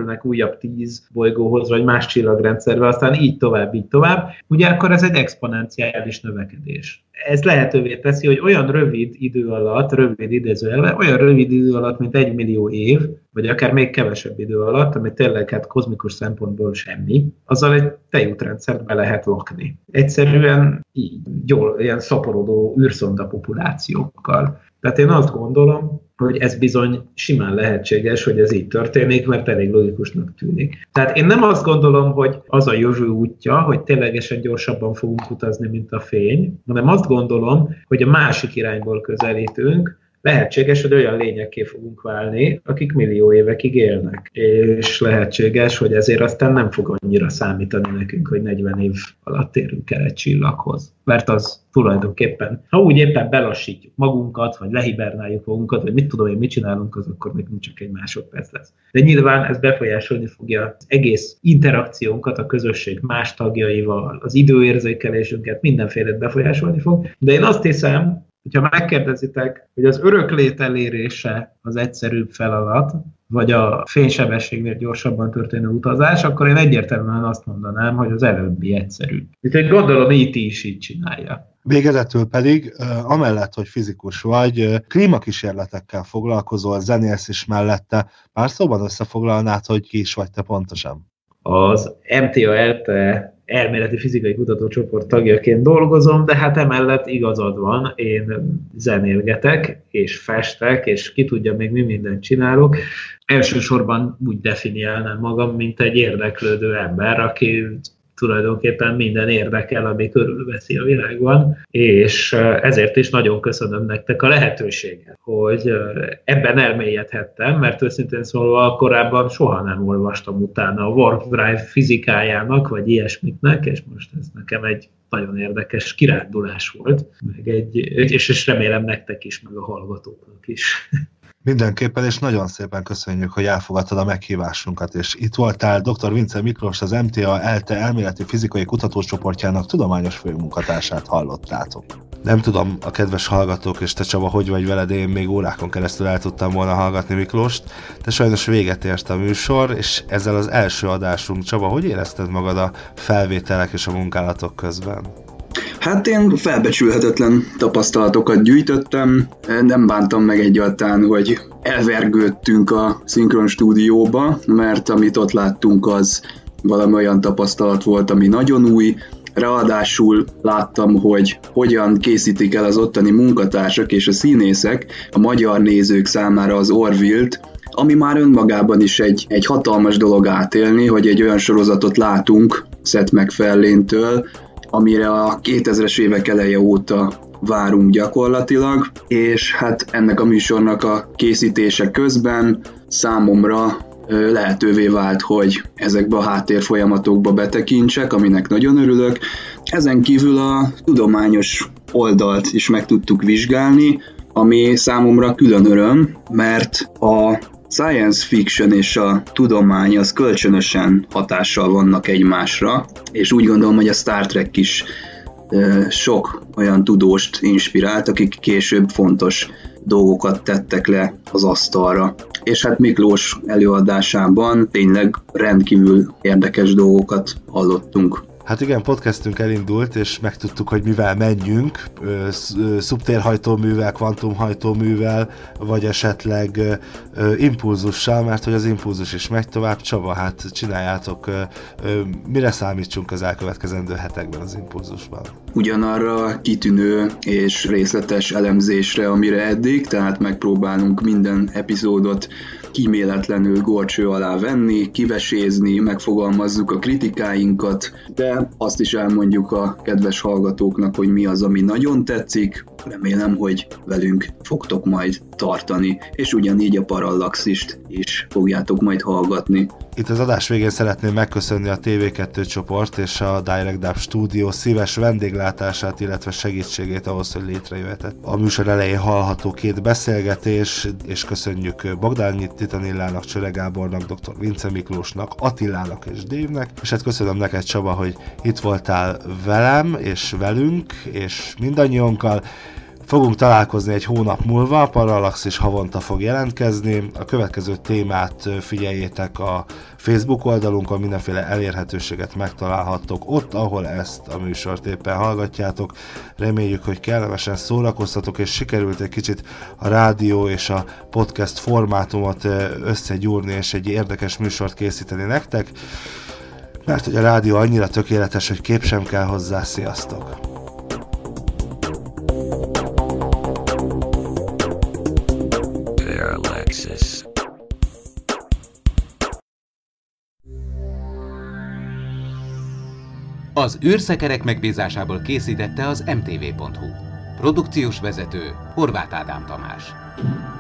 kerülnek újabb tíz bolygóhoz, vagy más csillagrendszerbe, aztán így tovább, így tovább, ugye akkor ez egy exponenciális növekedés. Ez lehetővé teszi, hogy olyan rövid idő alatt, rövid idézőjelben, olyan rövid idő alatt, mint egy millió év, vagy akár még kevesebb idő alatt, ami tényleg hát kozmikus szempontból semmi, azzal egy tejútrendszert be lehet lakni. Egyszerűen így, jól, ilyen szaporodó űrszonda populációkkal. Tehát én azt gondolom, hogy ez bizony simán lehetséges, hogy ez így történik, mert elég logikusnak tűnik. Tehát én nem azt gondolom, hogy az a jövő útja, hogy ténylegesen gyorsabban fogunk utazni, mint a fény, hanem azt gondolom, hogy a másik irányból közelítünk, lehetséges, hogy olyan lényekké fogunk válni, akik millió évekig élnek. És lehetséges, hogy ezért aztán nem fog annyira számítani nekünk, hogy negyven év alatt érünk el egy csillaghoz. Mert az tulajdonképpen, ha úgy éppen belassítjuk magunkat, vagy lehibernáljuk magunkat, vagy mit tudom én, mit csinálunk, az akkor még csak egy másodperc lesz. De nyilván ez befolyásolni fogja az egész interakciónkat a közösség más tagjaival, az időérzékelésünket, mindenfélét befolyásolni fog. De én azt hiszem, hogyha megkérdezitek, hogy az öröklét elérése az egyszerűbb feladat, vagy a fénysebességnél gyorsabban történő utazás, akkor én egyértelműen azt mondanám, hogy az előbbi egyszerű. Úgyhogy gondolom, í té is így csinálja. Végezetül pedig, amellett, hogy fizikus vagy, klímakísérletekkel foglalkozol, zenélsz is mellette. Pár szóban összefoglalnád, hogy ki is vagy te pontosan? Az em té á ELTE elméleti fizikai kutatócsoport tagjaként dolgozom, de hát emellett igazad van, én zenélgetek, és festek, és ki tudja még mi mindent csinálok. Elsősorban úgy definiálnám magam, mint egy érdeklődő ember, aki tulajdonképpen minden érdekel, ami körülveszi a világban, és ezért is nagyon köszönöm nektek a lehetőséget, hogy ebben elmélyedhettem, mert őszintén szólva korábban soha nem olvastam utána a Warp Drive fizikájának, vagy ilyesmiknek, és most ez nekem egy nagyon érdekes kirándulás volt, meg egy, és, és remélem nektek is, meg a hallgatóknak is. Mindenképpen, és nagyon szépen köszönjük, hogy elfogadtad a meghívásunkat, és itt voltál doktor Vince Miklós, az em té á ELTE elméleti fizikai kutatócsoportjának tudományos főmunkatársát hallottátok. Nem tudom, a kedves hallgatók, és te Csaba, hogy vagy veled, én még órákon keresztül el tudtam volna hallgatni Miklóst, de sajnos véget ért a műsor, és ezzel az első adásunk. Csaba, hogy érezted magad a felvételek és a munkálatok közben? Hát én felbecsülhetetlen tapasztalatokat gyűjtöttem, nem bántam meg egyáltalán, hogy elvergődtünk a Szinkron stúdióba, mert amit ott láttunk, az valami olyan tapasztalat volt, ami nagyon új. Ráadásul láttam, hogy hogyan készítik el az ottani munkatársak és a színészek a magyar nézők számára az Orville-t, ami már önmagában is egy, egy hatalmas dolog átélni, hogy egy olyan sorozatot látunk Seth MacFarlane-től, amire a kétezres évek eleje óta várunk gyakorlatilag, és hát ennek a műsornak a készítése közben számomra lehetővé vált, hogy ezekbe a háttérfolyamatokba betekintsek, aminek nagyon örülök. Ezen kívül a tudományos oldalt is meg tudtuk vizsgálni, ami számomra külön öröm, mert a science fiction és a tudomány az kölcsönösen hatással vannak egymásra, és úgy gondolom, hogy a Star Trek is sok olyan tudóst inspirált, akik később fontos dolgokat tettek le az asztalra. És hát Miklós előadásában tényleg rendkívül érdekes dolgokat hallottunk. Hát igen, podcastünk elindult, és megtudtuk, hogy mivel menjünk, szubtérhajtóművel, kvantumhajtóművel, vagy esetleg impulzussal, mert hogy az impulzus is megy tovább. Csaba, hát csináljátok, mire számítsunk az elkövetkezendő hetekben az impulzusban? Ugyanarra kitűnő és részletes elemzésre, amire eddig, tehát megpróbálunk minden epizódot kíméletlenül górcső alá venni, kivesézni, megfogalmazzuk a kritikáinkat, de azt is elmondjuk a kedves hallgatóknak, hogy mi az, ami nagyon tetszik. Remélem, hogy velünk fogtok majd tartani, és ugyanígy a Parallaxist is fogjátok majd hallgatni. Itt az adás végén szeretném megköszönni a té vé kettő csoport és a Direct Dub Studio szíves vendéglátását, illetve segítségét ahhoz, hogy létrejöhetett a műsor elején hallható két beszélgetés, és köszönjük Bogdányi Titanillának, Csöre Gábornak, doktor Vince Miklósnak, Attilának és Dévnek, és hát köszönöm neked, Csaba, hogy itt voltál velem és velünk, és mindannyiunkkal. Fogunk találkozni egy hónap múlva, a Parallax is havonta fog jelentkezni. A következő témát figyeljétek a Facebook oldalunkon, mindenféle elérhetőséget megtalálhattok ott, ahol ezt a műsort éppen hallgatjátok. Reméljük, hogy kellemesen szórakoztatok, és sikerült egy kicsit a rádió és a podcast formátumot összegyúrni, és egy érdekes műsort készíteni nektek, mert hogy a rádió annyira tökéletes, hogy kép sem kell hozzá. Sziasztok! Az űrszekerek megbízásából készítette az em té vé pont hú. Produkciós vezető Horváth Ádám Tamás.